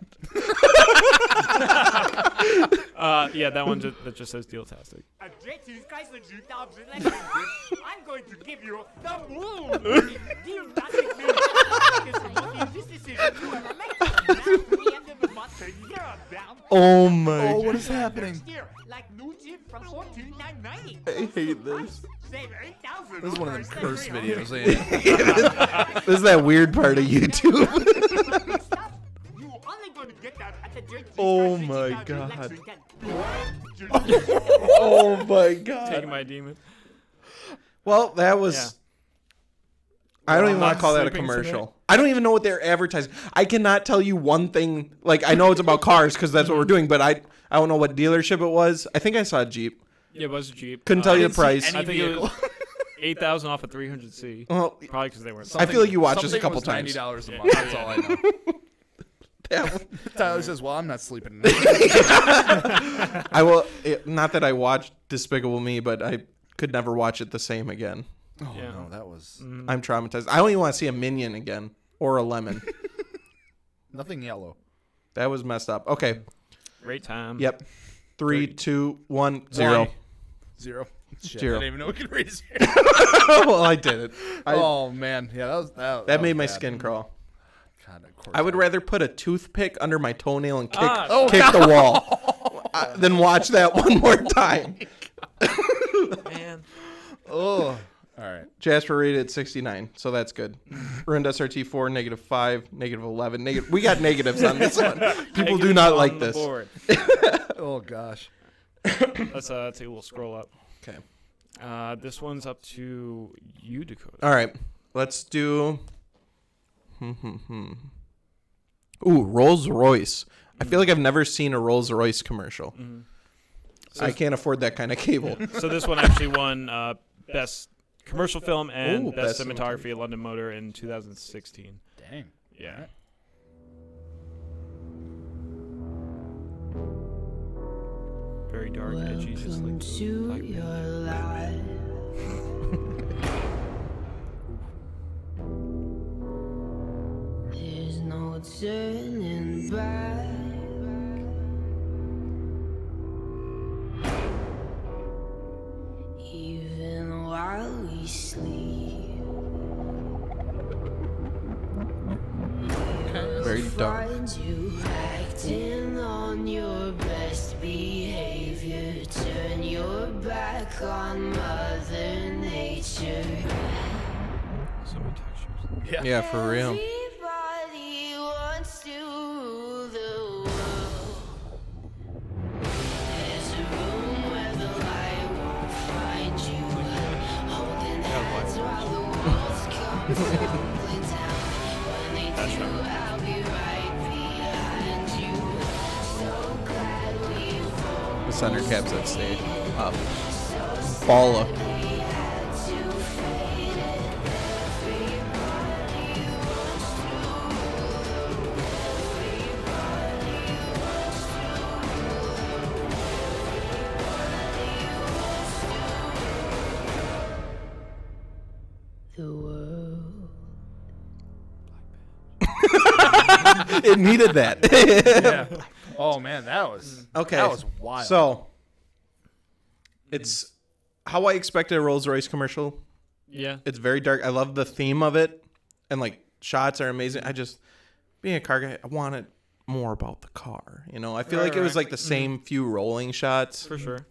Uh, yeah, that one just, that just says deal-tastic. At J T's Chrysler Jeep Dodge in Lexington, I'm going to give you the moon. Deal-tastic me. It's the most easiest decision you ever make. From now to the end of the month, pay zero down. Oh my. Oh, what is happening? Next year, like new Jeep from fourteen nine ninety. I hate this. Save eight thousand. This is one of them curse videos. Ain't it? This is that weird part of YouTube. You only going to get that at the J T's Oh Chrysler my Jeep Dodge in God. Lexington. Oh my god. Taking my demon. Well, that was. Yeah. I don't Well, even want not to call that a sleeping commercial. today? I don't even know what they're advertising. I cannot tell you one thing. Like, I know it's about cars because that's what we're doing, but I I don't know what dealership it was. I think I saw a Jeep. Yeah, it was a Jeep. Couldn't tell Uh, you I the didn't price. see any I think it was eight thousand off a three hundred C. Well, Probably because they weren't. I feel like you watched this a Something couple was ninety times. dollars a Yeah. month. That's all I know. That- Tyler says, "Well, I'm not sleeping tonight." I will. It, not that I watched Despicable Me, but I could never watch it the same again. Oh Yeah. no, that was I'm traumatized. I don't even want to see a minion again or a lemon. nothing yellow. That was messed up. Okay. Great time. Yep. Three, two, one, zero. Zero. Shit, Zero. I didn't even know we could raise zero. Well, I did it. I, oh man, yeah, that was that. that was made my bad. skin crawl. God, of course I would I- rather put a toothpick under my toenail and kick, Ah, Oh, kick God. the wall uh, than watch that one more time. Man. Oh, all right. Jasper rated sixty-nine, so that's good. Ruined S R T four, negative five, negative eleven. Negative. We got negatives on this one. People do Negatives not on like the this. board. Oh gosh. Let's uh, take a little scroll up. Okay. Uh, this one's up to you, Dakota. All right. Let's do. Hmm, hmm, hmm. Ooh, Rolls Royce. I feel like I've never seen a Rolls Royce commercial. Mhm. So I can't afford that kind of cable. So this one actually won uh, best commercial film and Ooh, best, best cinematography at London Motor in two thousand sixteen. Dang. Yeah. Very dark, edgy, just like the Black Panther. turning back. Even while we sleep. Very dark. Find you acting on your best behavior. Turn your back on Mother Nature. So many textures. Yeah, yeah for real. Everybody wants to rule the world. There's a room where the light won't find you. Holding hands while the walls come tumbling down. When they do, I'll be right behind you. So glad we fall. The center caps that stay up. Balla. The world. It needed that. Yeah. Oh man, that was okay. That was wild. So it's how I expected a Rolls Royce commercial. Yeah. It's very dark. I love the theme of it, and like shots are amazing. I just being a car guy, I wanted more about the car. You know, I feel Right, like it was right. like the same mm-hmm. few rolling shots. For sure.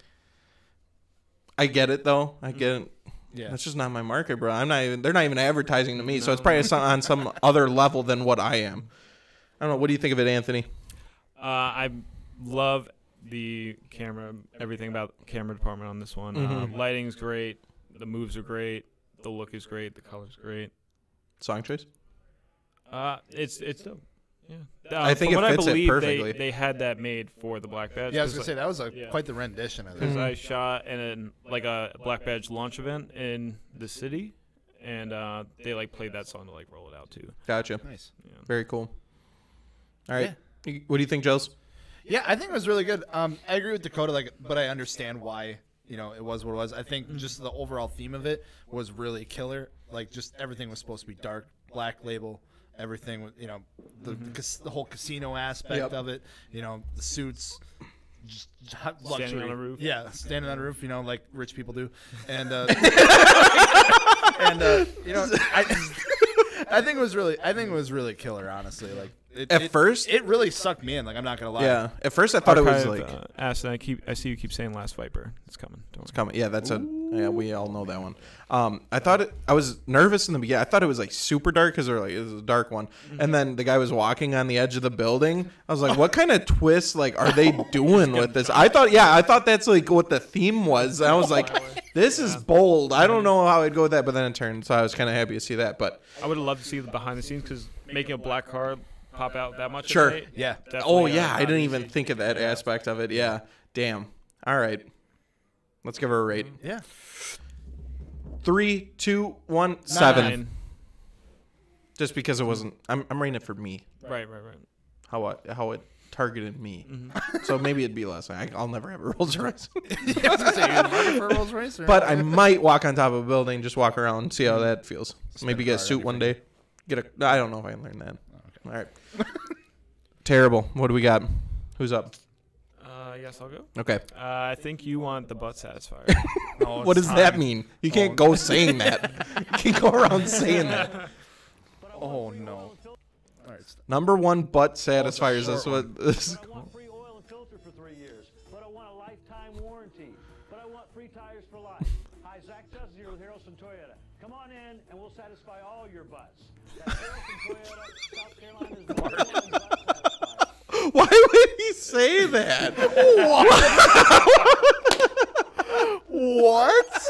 I get it though. I get it. Yeah. That's just not my market, bro. I'm not even. They're not even advertising to me, no. So it's probably some, on some other level than what I am. I don't know. What do you think of it, Anthony? Uh, I love the camera, everything about the camera department on this one. Mm-hmm. Um, lighting's great. The moves are great. The look is great. The color's great. Song choice? Uh, it's it's dope. Yeah. Uh, I think from it what fits I it believe, perfectly. They, they had that made for the Black Badge. Yeah, I was gonna I, say that was a, yeah. quite the rendition of it. Because Mm-hmm. I shot in an, like a Black Badge launch event in the city, and uh, they like played that song to like roll it out too. Gotcha. Nice. Yeah. Very cool. All right. Yeah. What do you think, Joes? Yeah, I think it was really good. Um, I agree with Dakota, like, but I understand why you know it was what it was. I think just the overall theme of it was really killer. Like, just everything was supposed to be dark, black label. Everything was, you know, the Mm-hmm. cas- the whole casino aspect Yep. of it. You know, the suits. Just luxury. Standing on a roof. Yeah, standing on a roof, you know, like rich people do. And uh, and uh, you know, I I think it was really I think it was really killer, honestly. Like it, At it- first- it really sucked me in. Like I'm not gonna lie. Yeah. At first, I thought it was Archive, like uh, asked, and I keep I see you keep saying Last Viper. It's coming. Don't it's worry. coming. Yeah, that's a yeah. We all know that one. Um, I thought it. I was nervous in the beginning. I thought it was like super dark because they're like it was a dark one. And then the guy was walking on the edge of the building. I was like, what kind of twist like are they doing with this? I thought yeah, I thought that's like what the theme was. I was like, this is bold. I don't know how I'd go with that, but then it turned. So I was kind of happy to see that. But I would have loved to see the behind the scenes because making a black car pop out that much. at Sure. night, Yeah. definitely, oh uh, yeah, I not didn't easy. even think of that aspect of it. Yeah. Damn. All right. Let's give her a rate. Yeah. Three, two, one, seven. Nine. Just because it wasn't. I'm I'm rating it for me. Right, right, right. How it how it targeted me. Mm-hmm. So maybe it'd be less. I, I'll never have a Rolls Royce. I was gonna say, you're looking for a Rolls Royce, or But I might walk on top of a building, just walk around, and see how that feels. Maybe get a card, suit one day. Get a. I don't know if I can learn that. All right. Terrible. What do we got? Who's up? Uh, yes, I'll go. Okay. Uh, I think you want the butt satisfier. Oh, What it's does that time. mean? You can't Oh. go saying that. You can't go around saying that. Oh no. All right. stop. Number one butt satisfiers. That's what this. I want free oil and filter for three years, but I want a lifetime warranty. But I want free tires for life. Hi, Zach Does here with Harrelson Toyota. Come on in, and we'll satisfy all your butts. That's Harrelson Toyota, South Carolina's number one butt satisfier. Why would he say that? What?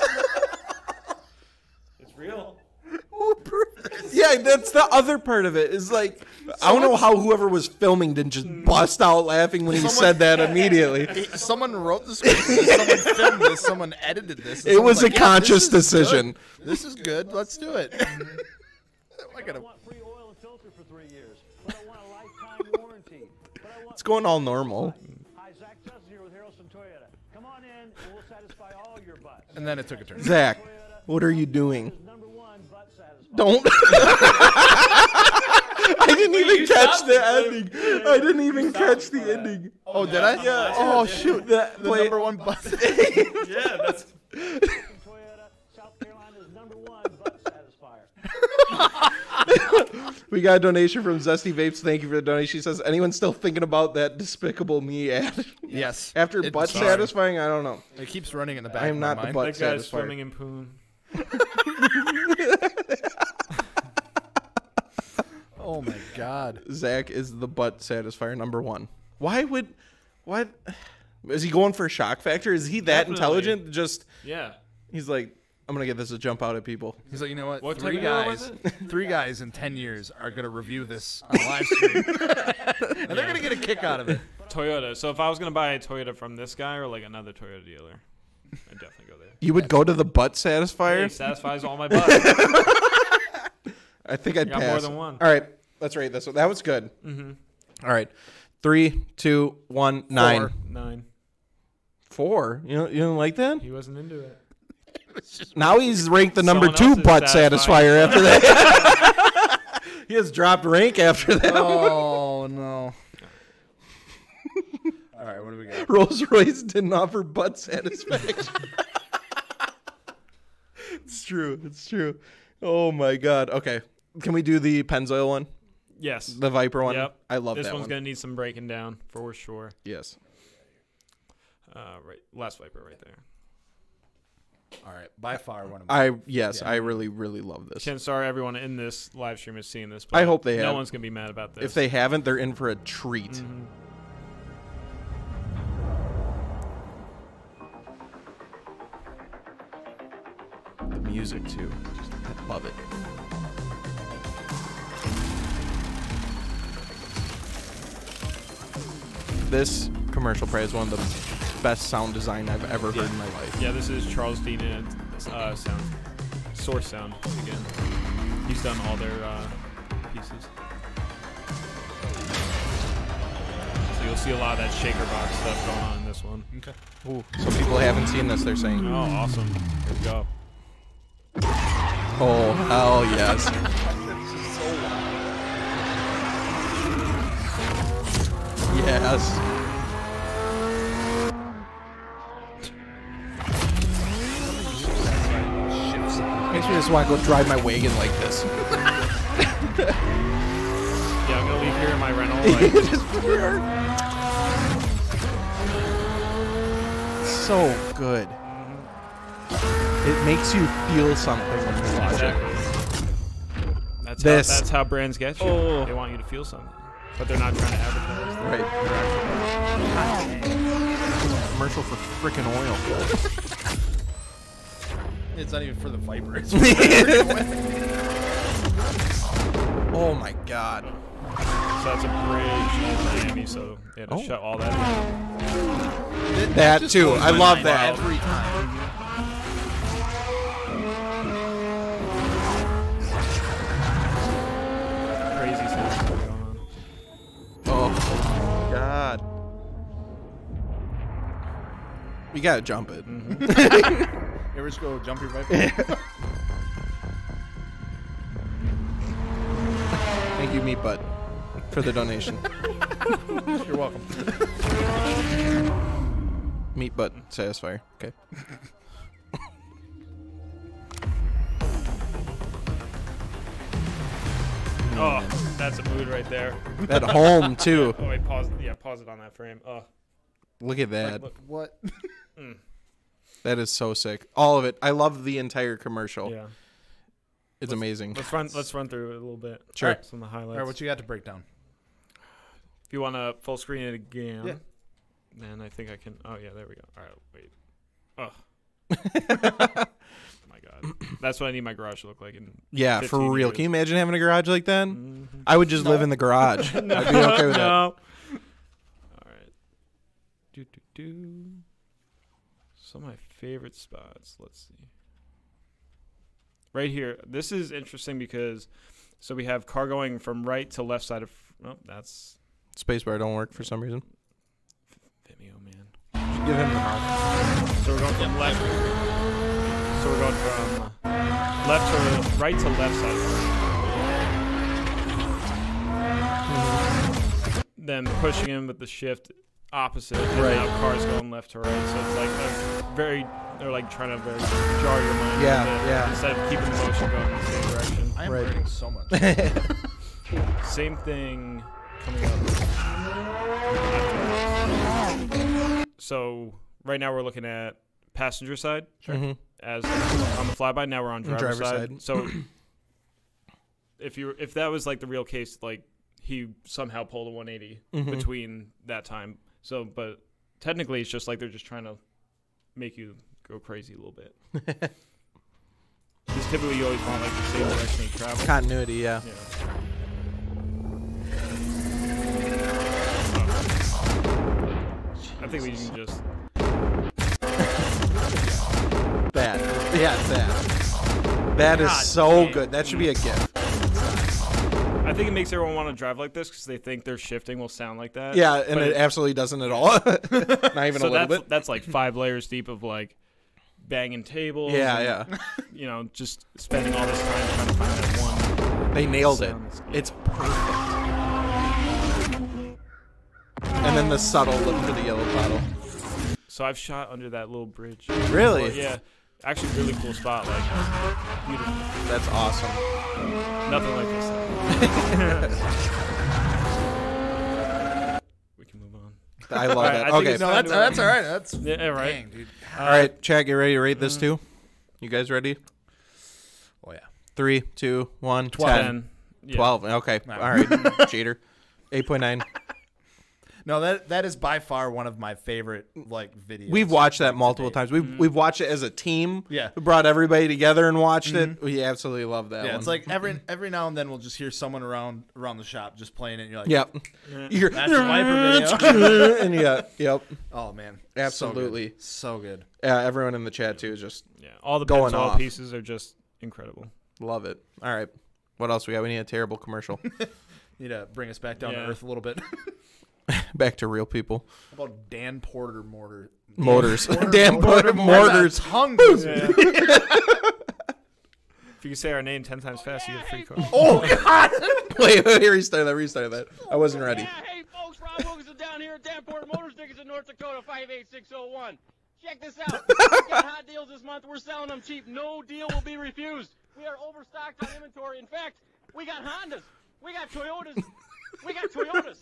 It's real. Yeah, that's the other part of it. Is like I don't know how whoever was filming didn't just bust out laughing when he Someone- said that immediately. Someone wrote the script. Someone filmed this. Someone edited this. and It was someone's a like, yeah, conscious this is decision. good. This is good. Let's do it. I gotta. I want free oil and filter for three years, but I want a lifetime warranty. But I want It's going all normal. Hi, Zach Does here with Harrelson Toyota. Come on in, and we'll satisfy all your butts. And then it took a turn. Zach, what are you doing? Number one butt satisfier. Don't. I didn't even catch the ending. I didn't even catch the ending. Oh, did I? Yeah. Oh, shoot. That The play- number one butt. Yeah, that's. Toyota, South Carolina's number one butt satisfier. We got a donation from Zesty Vapes. Thank you for the donation. She says, anyone still thinking about that Despicable Me ad? Yes. After It- butt sorry. satisfying, I don't know. It keeps running in the back I am of my not the mind. butt That guy's satisfier. swimming in poon. Oh my God. Zach is the butt satisfier number one. Why would, what? Is he going for a shock factor? Is he that Definitely. intelligent? Just Yeah. he's like, I'm gonna get this to jump out at people. He's like, you know what? What three type of deal was guys, three guys in ten years are gonna review this on live stream, and they're gonna get a kick out of it. Toyota. So if I was gonna buy a Toyota from this guy or like another Toyota dealer, I'd definitely go there. You would go to the butt satisfier? He satisfies all my butts. I think I'd You got pass. more than one. All right, let's rate this one. That was good. Mm-hmm. All right, three, two, one, nine. Four. Nine. Four? You don't, you don't like that? He wasn't into it. Now he's ranked the number Someone two else is butt satisfying. satisfier after that. He has dropped rank after that. Oh no! All right, what do we got? Rolls Royce didn't offer butt satisfaction. It's true. It's true. Oh my God. Okay, can we do the Pennzoil one? Yes. The Viper one. Yep. I love this that one's one. gonna need some breaking down for sure. Yes. Uh, right. Last Viper right there. All right, by far one of my. I yes, Yeah. I really really love this. Ken, sorry everyone in this live stream is seeing this. I but hope they no have. one's gonna be mad about this. If they haven't, they're in for a treat. Mhm. The music too. Just, I love it. This commercial probably is one of the best sound design I've ever heard in my life. Yeah, this is Charles Dean and uh, sound, Source Sound again. He's done all their uh, pieces. So you'll see a lot of that shaker box stuff going on in this one. Okay. Ooh, so people haven't seen this, they're saying. Oh, awesome. Here we go. Oh, hell yes. Yes. Makes me just want to go drive my wagon like this. Yeah, I'm gonna leave here in my rental. Like, Just here. So good. It makes you feel something when you watch exactly. it. That's This. how, that's how brands get you. Oh. They want you to feel something, but they're not trying to advertise. Right. Commercial for freaking oil. It's not even for the Viper. It's Oh my God. So that's a bridge in Miami, so they had to Oh. shut all that down. That just too. blows I my love mind that. every time. Crazy stuff going on. Oh God. We gotta jump it. You ever just go jump your Viper? Thank you, Meat Butt, for the donation. You're welcome. Meat Butt Satisfier. Okay. Oh, that's a mood right there. At home too. Oh wait, pause. Yeah, pause it on that frame. Oh, Look at that. look. What? Mm. That is so sick. All of it. I love the entire commercial. Yeah, It's amazing. let's run. Let's run through it a little bit. Sure. Some of the highlights. All right, what you got to break down? If you want to full screen it again, Yeah. then I think I can. Oh yeah, there we go. All right, wait. Oh. My God, that's what I need my garage to look like in. Yeah, for fifteen real. years. Can you imagine having a garage like that? Mhm. I would just live in the garage. no, I'd be okay with no. All right. Do do do. Some of my favorite spots. Let's see. Right here. This is interesting because, so we have car going from right to left side of. Oh, that's that. Spacebar don't work for some reason. Vimeo, man. Give him the mouse. So we're going from left. So we're going from left to right to left side. them pushing him with the shift opposite, and Right. now cars going left to right. So it's like a very, they're like trying to very jar your mind. Yeah, a bit, yeah. Instead of keeping the motion going in the same direction. I am Right. learning so much. Same thing coming up. So right now we're looking at passenger side Mhm. as on the flyby. Now we're on driver, Driver side. side. So if you if that was like the real case, like he somehow pulled a one eighty Mhm. between that time. So, but technically, it's just like they're just trying to make you go crazy a little bit. Because typically, you always want like the same direction of travel. Continuity, yeah. Yeah. I think we can just. That. Yeah, that. That is God so damn. good. That should be a gift. I think it makes everyone want to drive like this because they think their shifting will sound like that. Yeah, and But it absolutely doesn't at all. Not even so a little that's, bit. That's like five layers deep of like banging tables. Yeah, and, yeah. You know, just spending all this time trying to find that one. They nailed it. sound. It's perfect. And then the subtle look to the yellow bottle. So I've shot under that little bridge. Really? Well, yeah. Actually, really cool spot. Like, beautiful. That's awesome. Nothing like this. We can move on. I love All right, that. I think Okay. it's No, time that's, to- that's all right. That's Yeah, right. dang, dude. All right, Chad, get ready to rate this too. You guys ready? Oh yeah. Three, two, one, Twelve. ten. Ten. Yeah. Twelve. Okay. No. All right. Cheater. Eight point nine. No, that that is by far one of my favorite like videos. We've watched that like, multiple to date. times. We've we've watched it as a team. Yeah. We brought everybody together and watched it. We absolutely love that Yeah, one. it's like every every now and then we'll just hear someone around around the shop just playing it. And you're like, Yep. You're, That's the Viper video. and yeah, yep. Oh man, Absolutely. so good. So good. Yeah, everyone in the chat too is just Yeah, all the going Benzol off. pieces are just incredible. Love it. All right. What else we got? We need a terrible commercial. Need to bring us back down Yeah. to earth a little bit. Back to real people. How about Dan Porter Mortar? Motors. Porter Dan Porter Mortars. Tongue Yeah. If you can say our name ten times fast, you get a free card. Oh God! Wait, wait, restart that. Restart that. I wasn't ready. Yeah, hey folks, Rob Wilkinson down here at Danport Motors, Dickinson, North Dakota, five eight six oh one. Check this out. We got hot deals this month. We're selling them cheap. No deal will be refused. We are overstocked on inventory. In fact, we got Hondas. We got Toyotas. We got Toyotas.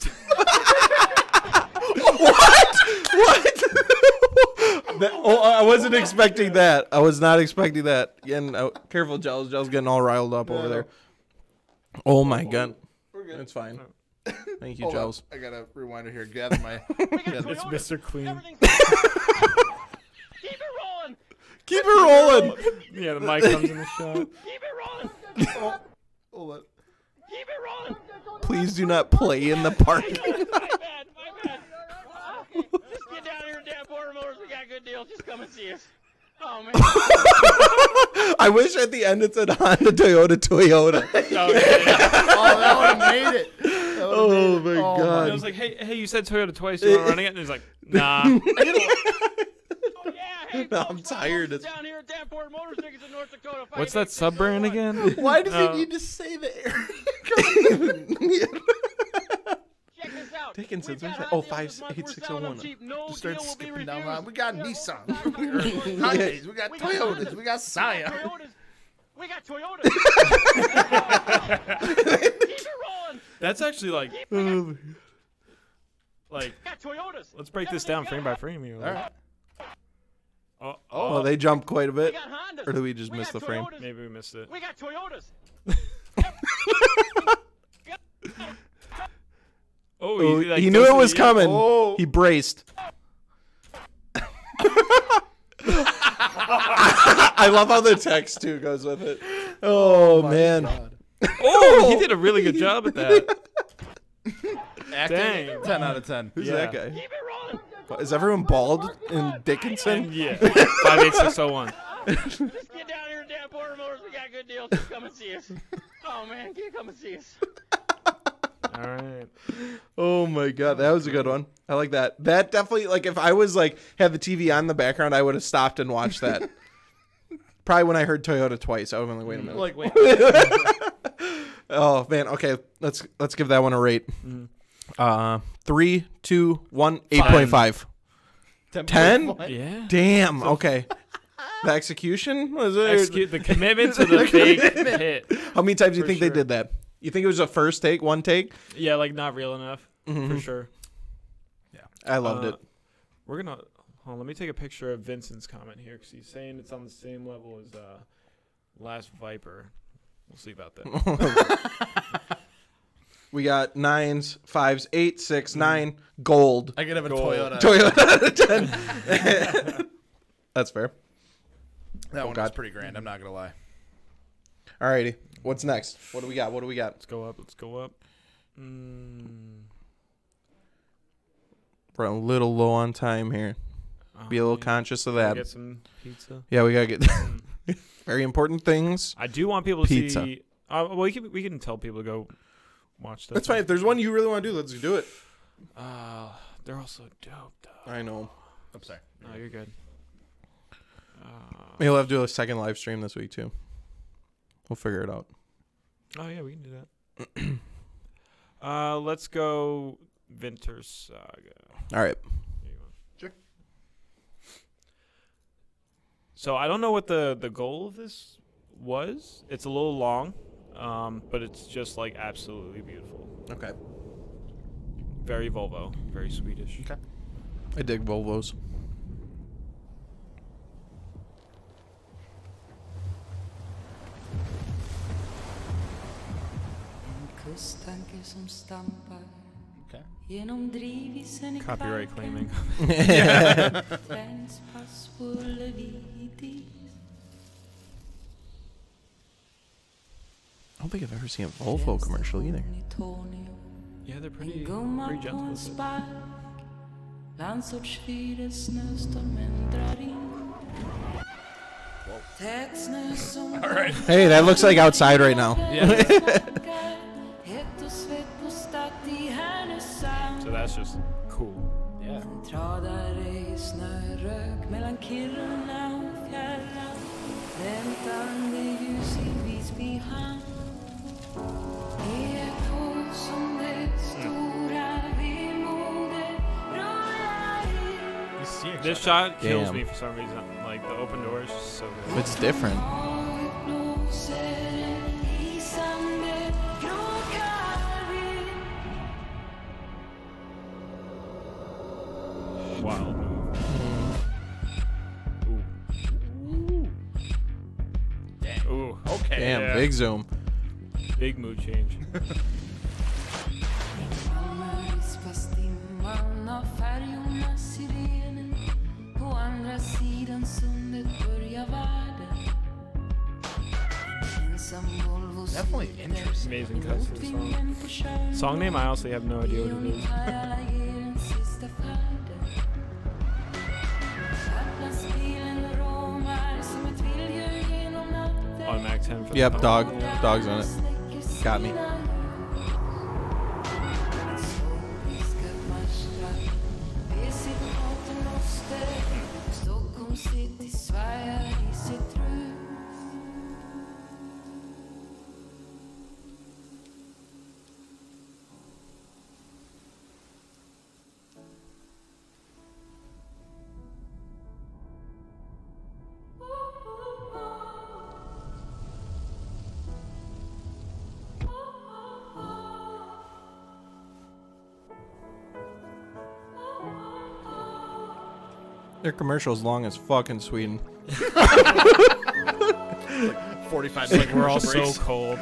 What? What? That- oh, I wasn't expecting that. I was not expecting that. And uh, careful, Gels. Gels getting all riled up over there. Oh my god. It's fine. Thank you, Hold on. Gels. I gotta rewind it here. Gather my. gather- It's Mister Clean. Everything's keep it rolling. Keep it rolling. Yeah, the mic comes in the shot. Keep it rolling. oh, hold on. Keep it rolling. Please do not play in the parking. My bad, my bad. Uh, just get down here at Danport Motors. We got good deals. Just come and see us. Oh man. I wish at the end it said Honda, Toyota, Toyota. Oh, yeah. Oh, that would have made it. That would've Oh made it. my And I god. was like, hey, hey, you said Toyota twice. You want running it? And he's like, nah. Oh, yeah, hey, No, folks, I'm Rob tired. Wilkinson down here at Danport Motors, Dickinson, North Dakota. What's that five eight six oh sub brand one. again? Why does Uh, he need to say the air? Check this out. Dickinson's, We've got where's that? hot Oh, deals five this month. eight We're six oh selling them one. cheap. No Just deal start will be skipping down the refused. line. We got We are Nissan. overstocked on inventory. Hyundais. We got We got Toyotas. Hondas. We got Scion. Toyotas. We got Toyotas. Keep it rolling. That's actually like, Keep like, got Toyotas. let's break this down frame by frame here. All right. Oh, Oh, they jumped quite a We bit. got Hondas. Or did we just We miss got the frame? Toyotas. maybe we missed it. We got Toyotas. Oh, Oh, he, like, he knew goes it to was the- coming. Oh. He braced. I love how the text too goes with it. Oh, man. God. Oh, he did a really good job at that. Acting, Dang. ten out of ten. Who's Yeah. that guy? Keep it rolling. What, is everyone bald in Dickinson? Yeah, five eight six oh one. Just get down here at Danport Motors. We got good deals. Just come and see us. Oh man, can you come and see us? All right. Oh my god, that was a good one. I like that. That definitely, like, if I was like had the T V on in the background, I would have stopped and watched that. Probably when I heard Toyota twice, I would have been like, wait a minute. Like, wait. Oh man, okay, let's let's give that one a rate. Mm. Uh, three, two, one, eight point five. Ten? Yeah. Damn. Okay. The execution was it? Execute the commitment to the fake hit. How many times do you For think sure. they did that? You think it was a first take, one take? Yeah, like not real enough Mhm. for sure. Yeah, I loved Uh, it. We're gonna hold on. Let me take a picture of Vincent's comment here because he's saying it's on the same level as uh, Last Viper. We'll see about that. We got nines, fives, eight, six, nine, gold. I could have a Gold. Toyota. Toyota ten. That's fair. That Oh, one God. was pretty grand. I'm not gonna lie. Alrighty. What's next? What do we got? What do we got? Let's go up. Let's go up. Mm. We're a little low on time here. Be a little Um, conscious of wanna that. Get some pizza. Yeah, we gotta get very important things. I do want people to Pizza. see. Uh, well, we can we can tell people to go watch stuff. That's fine. If there's one you really want to do, let's do it. Uh, they're also dope, though. I know. I'm sorry. No, you're good. Uh, Maybe we'll have to do a second live stream this week too. We'll figure it out. oh yeah, we can do that. uh, let's go Vinter Saga. All right. Here you go. Sure. So I don't know what the the goal of this was. It's a little long, um, but it's just like absolutely beautiful. Okay. Very Volvo, very Swedish. Okay. I dig Volvos. Kusttanke som stampar Okay. genom drivisen i Copyright claiming. Träningspass på Ullevi. I don't think I've ever seen a Volvo commercial either. Yeah, they're pretty, Gumma pretty på gentle en with it. spark. Landsortsfyrer, snöstormen drar in. Tät snö som Hey, that looks like outside right now. hett och svett på Stad i Härnösand. So that's just cool. Yeah. Tradare i snörök mellan Kiruna och fjärran. Väntande ljus i Visby hamn. Eko som det stora vemodet rullar in. This shot kills Damn. me for some reason. Like the open doors, so good. It's different. Blåser en isande kråkar vind. Wild move. Ooh. Ooh. Okay. Damn, yeah. big zoom. Big mood change. Vispas dimman av färjorna sirenen. På andra sidan sundet börjar världen. Ensam Volvo Definitely interesting. Amazing cuts to the song. Song name, I honestly have no idea what it is. Pajala ger den sista färden. Atlasbilen råmar som ett vilddjur genom natten. Automatic ten for the Yep, pump. dog. Dog's on it. Got me. Stockholm city svajar i sitt rus. Their commercial's long as fuck in Sweden. forty-five Like we're all commercial so breaks. cold.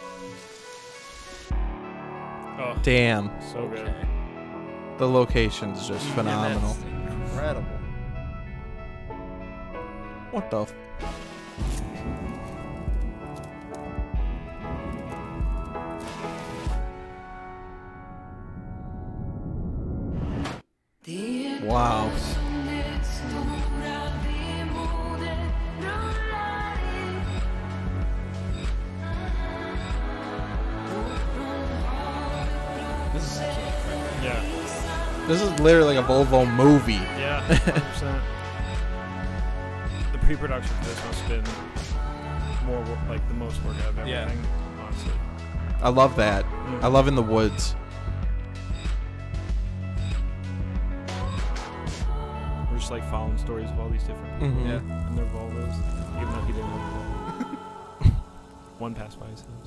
Oh, Damn. so good. Okay. The location's just Yeah, phenomenal. that's incredible. What the f- Wow. This is actually incredible. Yeah. This is literally like a Volvo movie. Yeah. one hundred percent. The pre-production for this must have been more work, like the most work I've ever Yeah. done, honestly. I love that. I love in the woods. we're just like following stories of all these different people Mhm. Yeah. and their Volvos, even though he didn't have a Volvo. One passed by his house.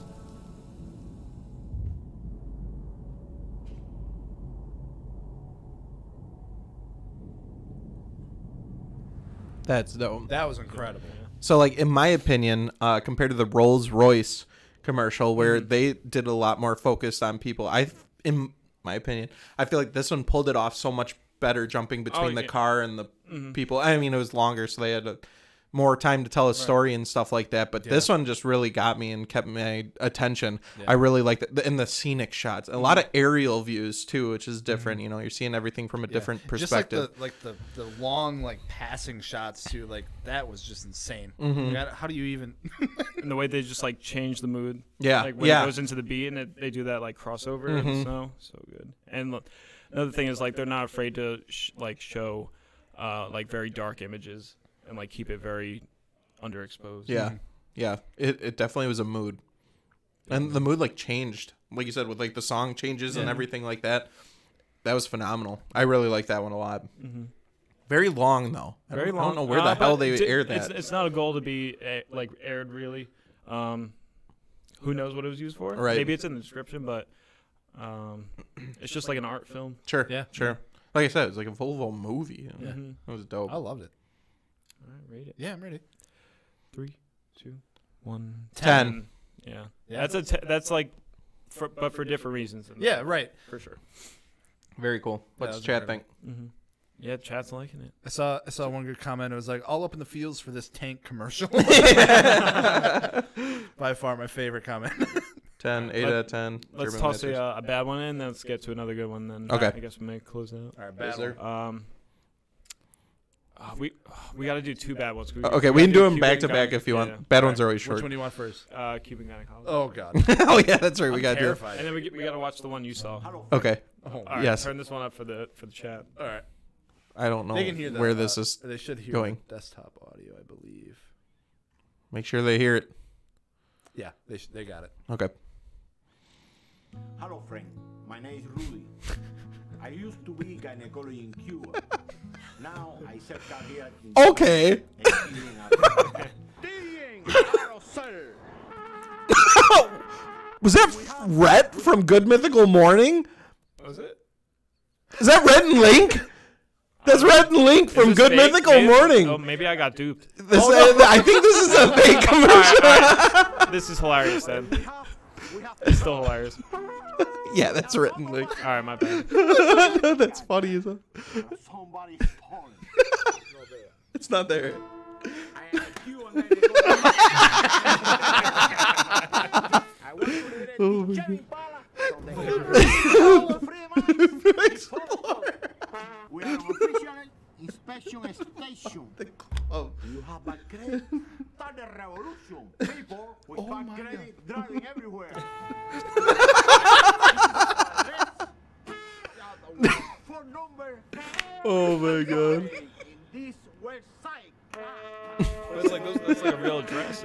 That's dope. That was incredible. So, like, in my opinion, uh, compared to the Rolls Royce commercial, where Mhm. they did a lot more focused on people, I, in my opinion, I feel like this one pulled it off so much better, jumping between Oh, the yeah. car and the Mhm. people. I mean, it was longer, so they had a, more time to tell a story and stuff like that. But this one just really got me and kept my attention. Yeah. I really liked it. And the scenic shots, a lot of aerial views too, which is different. You know, you're seeing everything from a Yeah. different Just perspective. like the like the, the long like passing shots too. Like that was just insane. Mhm. Like, how do you even? And the way they just like change the mood. Yeah, Like when yeah. it goes into the beat and it, they do that like crossover in the Mhm. snow. So good. And look, another thing is like they're not afraid to sh- like show uh, like very dark images and like keep it very underexposed. Yeah, yeah. It it definitely was a mood, and the mood like changed, like you said, with like the song changes and Yeah. everything like that. That was phenomenal. I really like that one a lot. Mhm. Very long though. I Very don't, long. I don't know where Uh, the hell but they di- aired It's, that. it's not a goal to be uh, like aired really. Um, who knows what it was used for? Right. Maybe it's in the description, but um, it's just like an art film. Sure. Yeah. Sure. Like I said, it's like a Volvo movie. You know? Yeah. Mhm. It was dope. I loved it. All right, rate it. Yeah, I'm ready. Three, two, one, Ten. Yeah. Yeah. That's a t- that's like, for, but for different reasons. Yeah, right. For sure. Very cool. What's was chat incredible. think? Mm-hmm. Yeah, chat's liking it. I saw I saw one good comment. It was like all up in the fields for this tank commercial. By far my favorite comment. Ten, eight Let- out of ten. Let's German toss Masters. a, uh, a bad one in, then let's get to another good one. Then Okay. I guess we may close it out. All right, bad Is there- one. Um, uh, we we got to do two bad ones. We, Okay, we gotta can do them Cuban back to back gyne- if you want. yeah. Bad All ones right, are always short. Which one do you want first? Uh, Cuban gynecology. Oh God. Oh yeah, that's right. We I'm got to do. terrified. And then we get, we got to watch the one you saw. Okay. Oh, All right, Yes. Turn this one up for the for the chat. all right. I don't know They can hear that, where uh, this is They should hear going. the desktop audio, I believe. Make sure they hear it. Yeah, they sh- they got it. Okay. Hello, friend. My name is Rudy. I used to be gynecology in Cuba. Now I serve career in Okay. Was that Rhett from Good Mythical Morning? Was it? Is that Rhett and Link? That's Rhett and Link from Is this Good fake? Mythical Maybe- Morning. Oh, maybe I got duped. This, Oh, uh, no. I think this is a fake commercial. All right, all right. This is hilarious then. It's still hilarious. Yeah, that's Rhett and Link. All right, my bad. That's funny as hell. Somebody's phone. It's not there. I want to read it. Oh my Jerry God. Bala from the We are on official inspection station. Oh. You have bad credit? Start the revolution. People with Oh bad my credit driving everywhere. Phone number. Oh my God. In this website. That's like those, that's like a real address.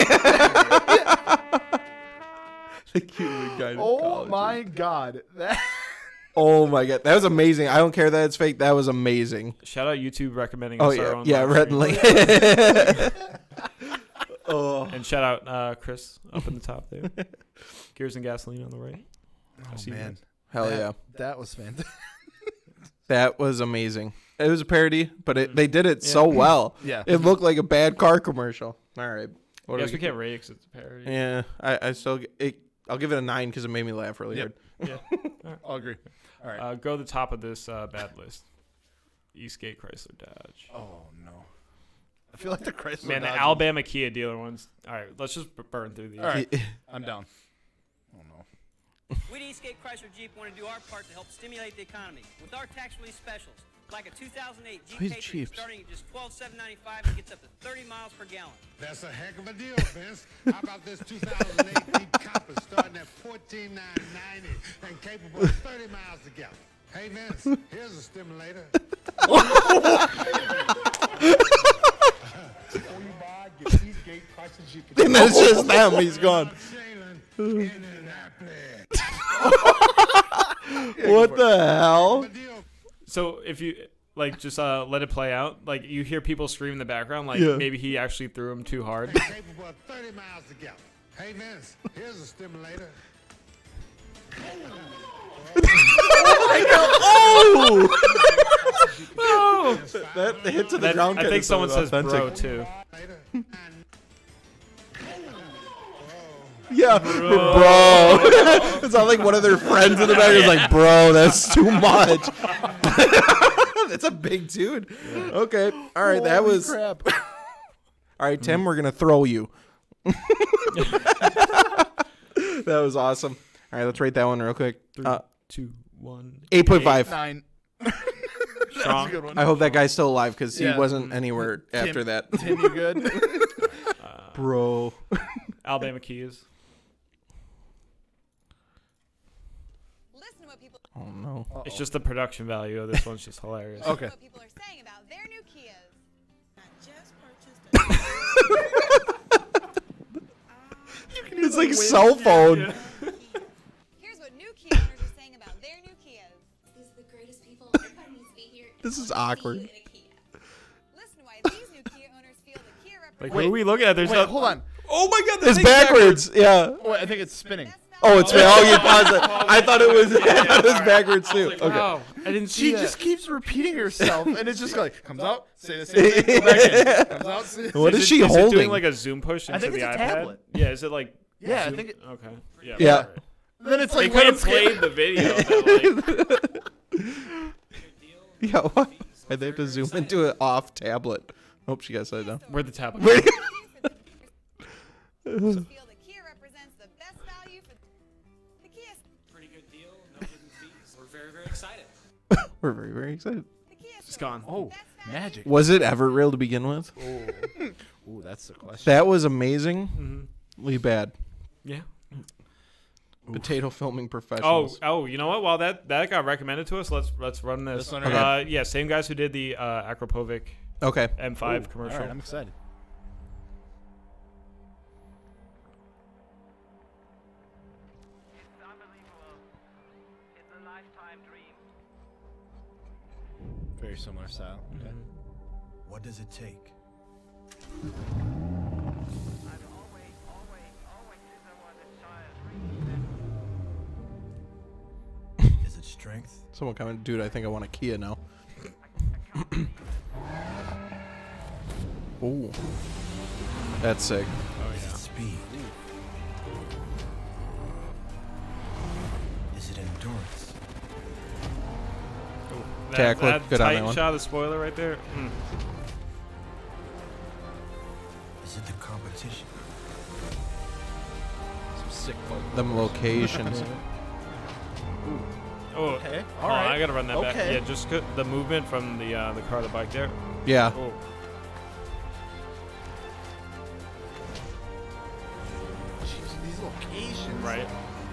The Cuban guy. Oh my God. That Oh my God. That was amazing. I don't care that it's fake. That was amazing. Shout out YouTube recommending Oh us our yeah, own yeah, live Rhett and stream. Link. Oh. And shout out uh, Chris up in the top there. Gears and Gasoline on the right. I Oh see you man. guys. Hell That- yeah. That was fantastic. That was amazing. It was a parody, but it, they did it Yeah. so well. Yeah. It looked like a bad car commercial. All right. What I do guess we get? can't rate it 'cause it's a parody. Yeah, I, I still g- it, I'll give it a nine because it made me laugh really Yep. Yeah. All right. I'll agree. All right. Uh, go to the top of this uh, bad list. Eastgate Chrysler Dodge. Oh no. I feel like the Chrysler. Man, the Dodge- Alabama Kia dealer ones. All right, let's just b- burn through these. All right. I'm down. Oh no. We at Eastgate Chrysler Jeep want to do our part to help stimulate the economy with our tax relief specials, like a two thousand eight Jeep These Patriot Jeeps. starting at just twelve thousand seven hundred ninety-five and gets up to thirty miles per gallon. That's a heck of a deal, Vince. How about this two thousand eight Jeep Compass starting at fourteen thousand nine hundred ninety and capable of thirty miles a gallon? Hey, Vince, here's a stimulator. Before you buy, get Eastgate Chrysler Jeep. And it's just them. He's gone. Uh, What the hell? So if you like just uh, let it play out. Like you hear people scream in the background. Like Yeah. maybe he actually threw him too hard. Capable of thirty miles together. Hey, Vince, here's a stimulator. Oh! Oh! That hit to the That- ground. I kinda think someone sounded says bro authentic. too. Yeah, bro. It's not like one of their friends in the back is like, bro, that's too much. That's a big dude. Okay. All right. That Holy was. crap. All right, Tim, we're going to throw you. That was awesome. All right. Let's rate that one real quick. Three, Uh, two, one. eight point five. Nine. Strong. a good one. I hope that guy's still alive because Yeah. he wasn't anywhere Tim- after that. Tim, you good? Bro. Alabama Keys. Oh, no. Uh-oh. It's just the production value of this one's just hilarious. Okay. What people are saying about their new Kias. I just purchased It's like cell phone. Here's what new Kia owners are saying about their new Kias. These are the greatest people. Everybody needs to be here. This is awkward. Listen to why these new Kia owners feel the Kia Like represents what are we looking at? There's Wait, no. hold on. Oh my god, the It's thing's backwards. Yeah. Wait, I think it's spinning. Oh, it's oh, you paused it. I thought it was, I thought it was backwards too. Okay. Wow, I didn't see She that. just keeps repeating herself, and it's just like comes out, say the same thing, go back in. Comes out, say What is it- she is It holding? doing like a zoom push I into think the it's a iPad? tablet. Yeah, is it like? Yeah, I zoom- think it- Okay. Yeah. Yeah. alright. Then it's Like like when when it played the video. That, like, Yeah, what? They have to zoom into an off tablet. Hope she got said down. where'd the tablet? Where- feel the Kia represents the best value for the Kia. Pretty good deal. No hidden fees. We're very, very excited. We're very, very excited. It's gone. Oh, magic. Was it ever real to begin with? Oh, Ooh, that's the question. That was amazingly Mhm. bad. Yeah. Potato filming Oh, professionals. oh, you know what? While that that got recommended to us, let's let's run this. This one right uh, yeah, same guys who did the uh, Akropovic Okay. M five Ooh, commercial. All right, I'm excited. Very similar style. Okay. What does it take? Is it strength? Someone commented, dude, I think I want a Kia now. Ooh. That's sick. Oh Is it speed? Is it endurance? That, Tack look that good on tight that one. shot of the spoiler right there. Mm. Is it the competition? Some sick Them locations. Oh, Okay, hold all on, right. I gotta run that back. Okay. Yeah, just co- the movement from the uh, the car to the bike there. Yeah. Oh. Jeez, these locations. Right.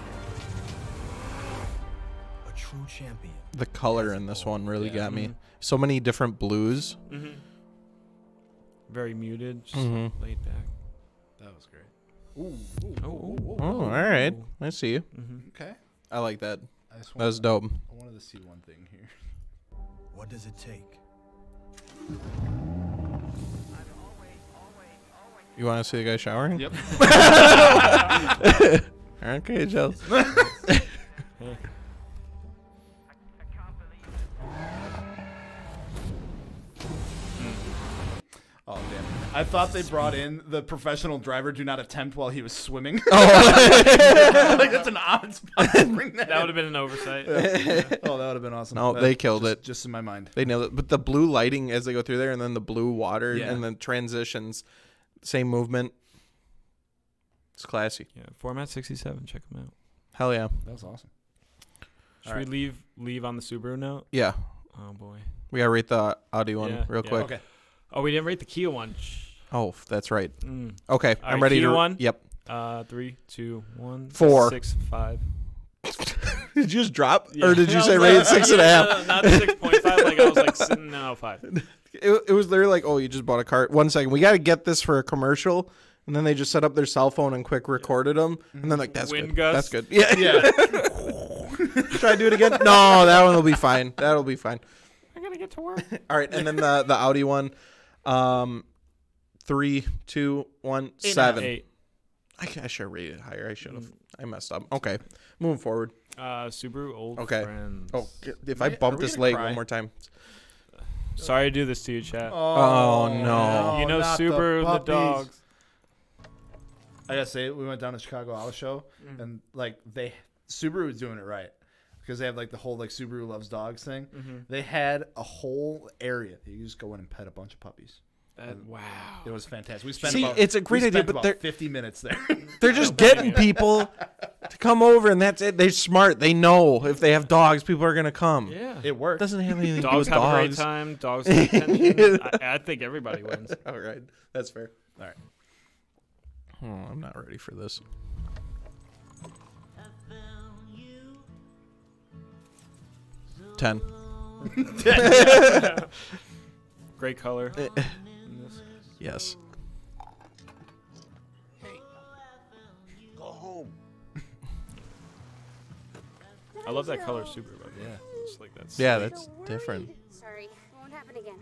A true champion. The color in this one really Yeah. got me. Mhm. So many different blues. Mm-hmm. Very muted, just Mhm. laid back. That was great. Ooh. ooh, Oh, ooh, ooh, Oh, ooh. all right. I see you. Mm-hmm. Okay. I like that. I just That was wanted- dope. I wanted to see one thing here. What does it take? You want to see the guy showering? Yep. Okay, Joe. Oh damn! I thought they brought in the professional driver do not attempt while he was swimming. Oh. Like that's an odd spot to bring that. That in. would have been an oversight. Yeah. Oh, that would have been awesome. No, That- they killed just- it. Just in my mind. They nailed it. But the blue lighting as they go through there, and then the blue water, Yeah. and then transitions, same movement. It's classy. Yeah, format sixty-seven. Check them out. Hell yeah. That was awesome. Should All right. we leave leave on the Subaru note? Yeah. Oh boy. We gotta rate the Audi one Yeah, real yeah. quick. Okay. Oh, we didn't rate the Kia one. Oh, f- that's right. Mm. Okay, All I'm right, ready Kia to. one. Yep. Uh, three, two, one. Four. Six, five. Did you just drop, Yeah. or did you I say was rate like- six and a yeah, half? no, no, not six point five. Like I was like sitting no five. It, it was literally like, oh, you just bought a car. One second, we got to get this for a commercial, and then they just set up their cell phone and quick recorded them, and then like that's Wind good. That's gust. good. Yeah. Yeah. Try to do it again. No, that one will be fine. That'll be fine. I gotta get to work. All right, and then the the Audi one, um, three, two, one, Eight seven. Eight. I, I should have rated it higher. I should have. I messed up. Okay, moving forward. Uh, Subaru old Okay. friends. Oh, if I Wait, bump are we this gonna leg cry? one more time. Sorry to do this to you, chat. Oh, no. You know not Subaru and the puppies. dogs. I gotta say, we went down to Chicago Auto Show, Mm. and like they Subaru was doing it right because they have like the whole like Subaru loves dogs thing. Mhm. They had a whole area that you just go in and pet a bunch of puppies. That- And wow. it was fantastic. We spent See, about, it's a great we idea, spent but about they're- fifty minutes there. They're just getting people to come over, and that's it. They're smart. They know if they have dogs, people are gonna come. Yeah. It worked. Doesn't have anything to do Dogs with have dogs. a great time. Dogs have attention. I, I think everybody wins. All right, that's fair. All right. Oh, I'm not ready for this. Ten. Great color. Eh, in this. Yes. Go home. I love that color Subaru, by the way. Yeah. It's like that's Yeah, that's different. Sorry, won't happen again.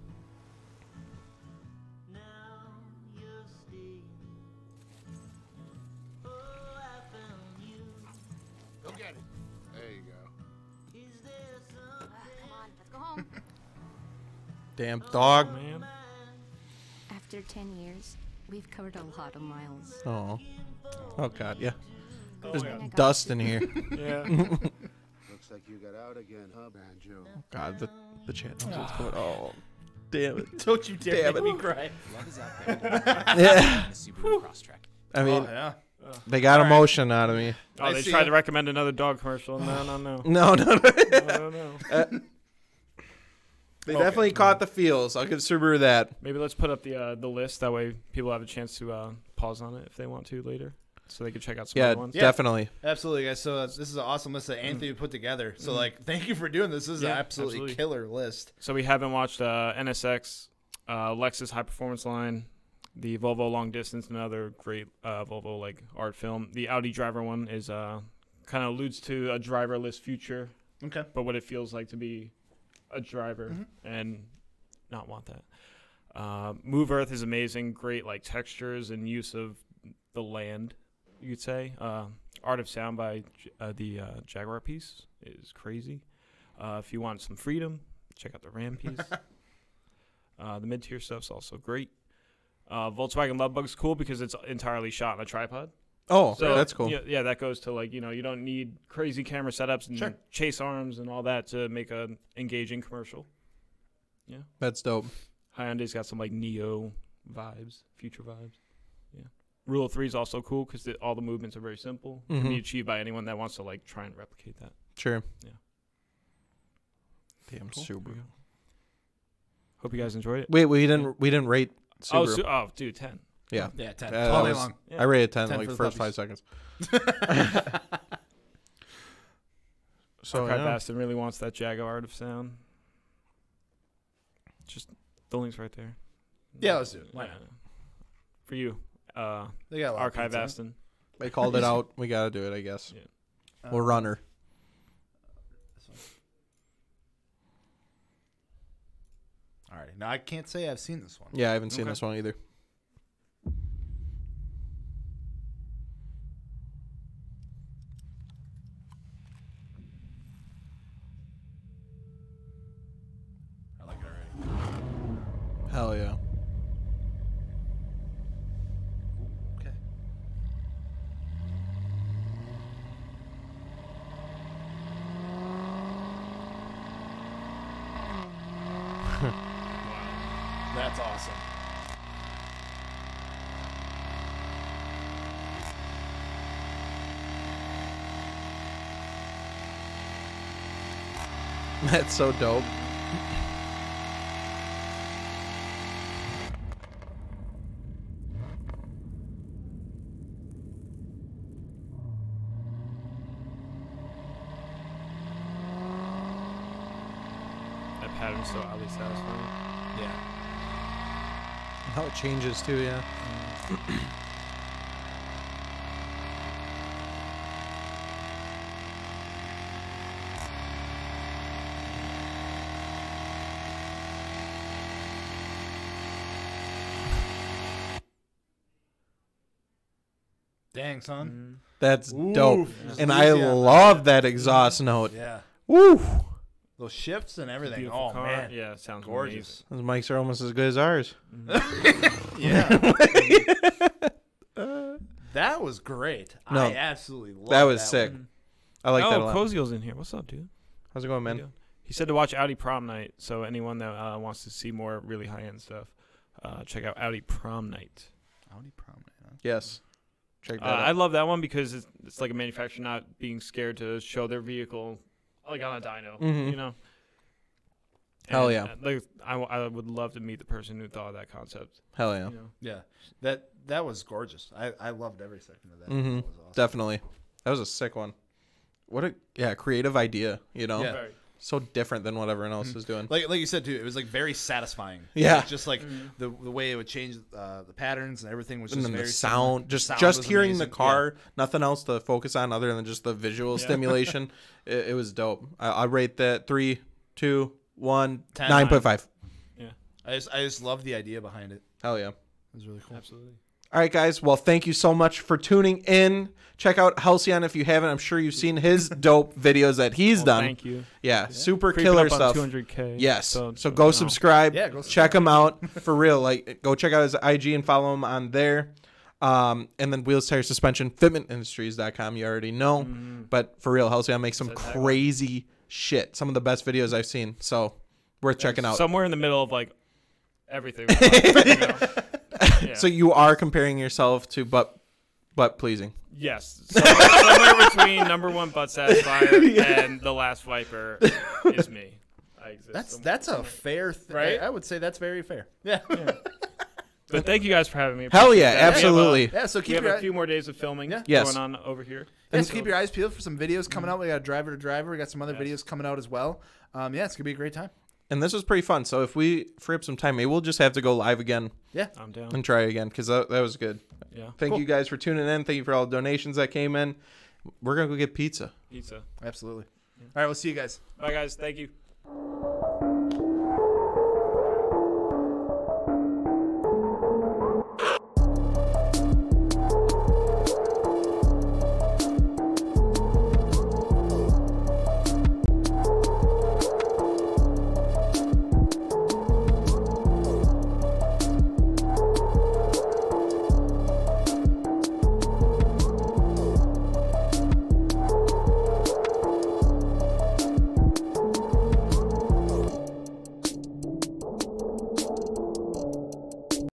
Go get it. There you go. Uh, come on, let's go home. Damn dog. man. After ten years, we've covered a lot of miles. Oh. Oh God, yeah. Oh, There's yeah. dust in here. Yeah. Looks like you got out again, huh, Banjo? God, the the chat knows what's going. Oh, damn it! Don't you dare Damn make it. me cry. Love is out there. Yeah. A Subaru Crosstrek. I mean, Oh, yeah. they got All right. emotion out of me. Oh, I they see tried it. to recommend another dog commercial. No, no, no. No, no, no. no, no, no. Uh, they Okay. definitely caught the feels. I'll give Subaru that. Maybe let's put up the uh, the list. That way, people have a chance to uh, pause on it if they want to later, so they can check out some Yeah, other ones. Yeah. definitely. Absolutely, guys. So uh, this is an awesome list that Anthony put together. So Mhm. like, thank you for doing this. This is Yeah, an absolutely, absolutely. killer list. So we haven't watched uh, N S X, uh, Lexus high performance line, the Volvo long distance, another great uh, Volvo like art film. The Audi driver one is uh, kind of alludes to a driverless future, Okay. but what it feels like to be a driver Mhm. and not want that. Uh, Move Earth is amazing, great like textures and use of the land, you could say. Uh, Art of Sound by J- uh, the uh, Jaguar piece is crazy. Uh, if you want some freedom, check out the Ram piece. uh, the mid-tier stuff's also great. Uh, Volkswagen Love Bug's cool because it's entirely shot on a tripod. Oh, that's cool. Yeah, yeah, that goes to like, you know, you don't need crazy camera setups and Sure. chase arms and all that to make a engaging commercial. Yeah. That's dope. Hyundai's got some like Neo vibes, future vibes. Yeah. Rule of Three is also cool because all the movements are very simple. Can be Mhm. achieved by anyone that wants to like try and replicate that. Sure. Yeah. Damn Cool. Subaru. There you go. Hope you guys enjoyed it. Wait, we didn't we didn't rate Oh, Subaru. Su- oh, dude, ten. Yeah. Yeah, ten. Uh, All that day was- long. Yeah. I rated ten, ten like for the first puppies. five seconds. So Archive yeah. Aston really wants that Jaguar Art of Sound. Just the link's right there. Yeah, let's do it. Why Yeah. not? For you, uh, They got a lot of Archive pizza. Aston. They called it out. We gotta do it, I guess. Yeah. We'll run her. This one. All right. Now I can't say I've seen this one. Yeah, I haven't seen Okay. this one either. I like it already. Hell yeah. Okay. That's awesome. That's so dope. That pattern's so oddly satisfying. Yeah. How it changes too, yeah. Dang, son. That's Oof. dope. Just And I easy on love that exhaust note. Yeah. Woo. Those shifts and everything. Beautiful Oh, car. man. Yeah, it sounds gorgeous. Those mics are almost as good as ours. Yeah. That was great. No, I absolutely loved that was that sick. one. I like oh, that a lot. Kozio's in here. What's up, dude? How's it going, How you man? doing? He said to watch Audi Prom Night. So anyone that uh, wants to see more really high end stuff, uh, check out Audi Prom Night. Audi Prom Night. Huh? Yes. Check Uh, that out. I love that one because it's, it's like a manufacturer not being scared to show their vehicle, like on a dyno. Mhm. You know. Hell And, yeah. uh, Like I, w- I would love to meet the person who thought of that concept. Hell yeah. You know? Yeah. That that was gorgeous. I, I loved every second of that. Mm-hmm. That was awesome. Definitely. That was a sick one. What a yeah creative idea. You know. Yeah. Very. So different than what everyone else is doing. Like like you said too, it was like very satisfying. Yeah. Like, just like the the way it would change uh, the patterns and everything was And just then very the similar. sound, just Sound just was hearing the amazing. car, nothing else to focus on other than just the visual Yeah. stimulation. It, it was dope. I, I rate that three, two, one, Ten. nine point five. Yeah. I just I just love the idea behind it. Hell yeah. It was really cool. Absolutely. All right, guys. Well, thank you so much for tuning in. Check out HALCYON if you haven't. I'm sure you've seen his dope videos that he's Well, done. thank you. Yeah, Yeah. super Creeping killer up on stuff. two hundred K, Yes. so- So, so go now. subscribe. Yeah, go Check him out for real. Like, go check out his I G and follow him on there. Um, and then Wheels, Tire, Suspension, fitment industries dot com. You already know. Mm-hmm. But for real, HALCYON makes some Is that tagline? crazy shit. Some of the best videos I've seen. So worth checking out. Somewhere in the middle of like everything. you know? Yeah. So you are comparing yourself to butt butt pleasing. Yes. So, somewhere between number one butt satisfier and the last Viper is me. I exist. That's somewhere- that's a somewhere. fair thing. Right? I would say that's very fair. Yeah. Yeah. But thank you guys for having me. Hell Appreciate yeah, that. We have, uh, absolutely. Yeah, so we keep have your a eye- few more days of filming Yeah. Yes. going on over here. Yeah, And so keep your eyes peeled for some videos coming out. We got driver to driver. We got some other Yes. videos coming out as well. Um, yeah, it's gonna be a great time. And this was pretty fun. So if we free up some time, maybe we'll just have to go live again Yeah. I'm down. and try again because that, that was good. Yeah. Thank Cool. you guys for tuning in. Thank you for all the donations that came in. We're going to go get pizza. Pizza. Absolutely. All right, we'll see you guys. Bye guys. Thank you.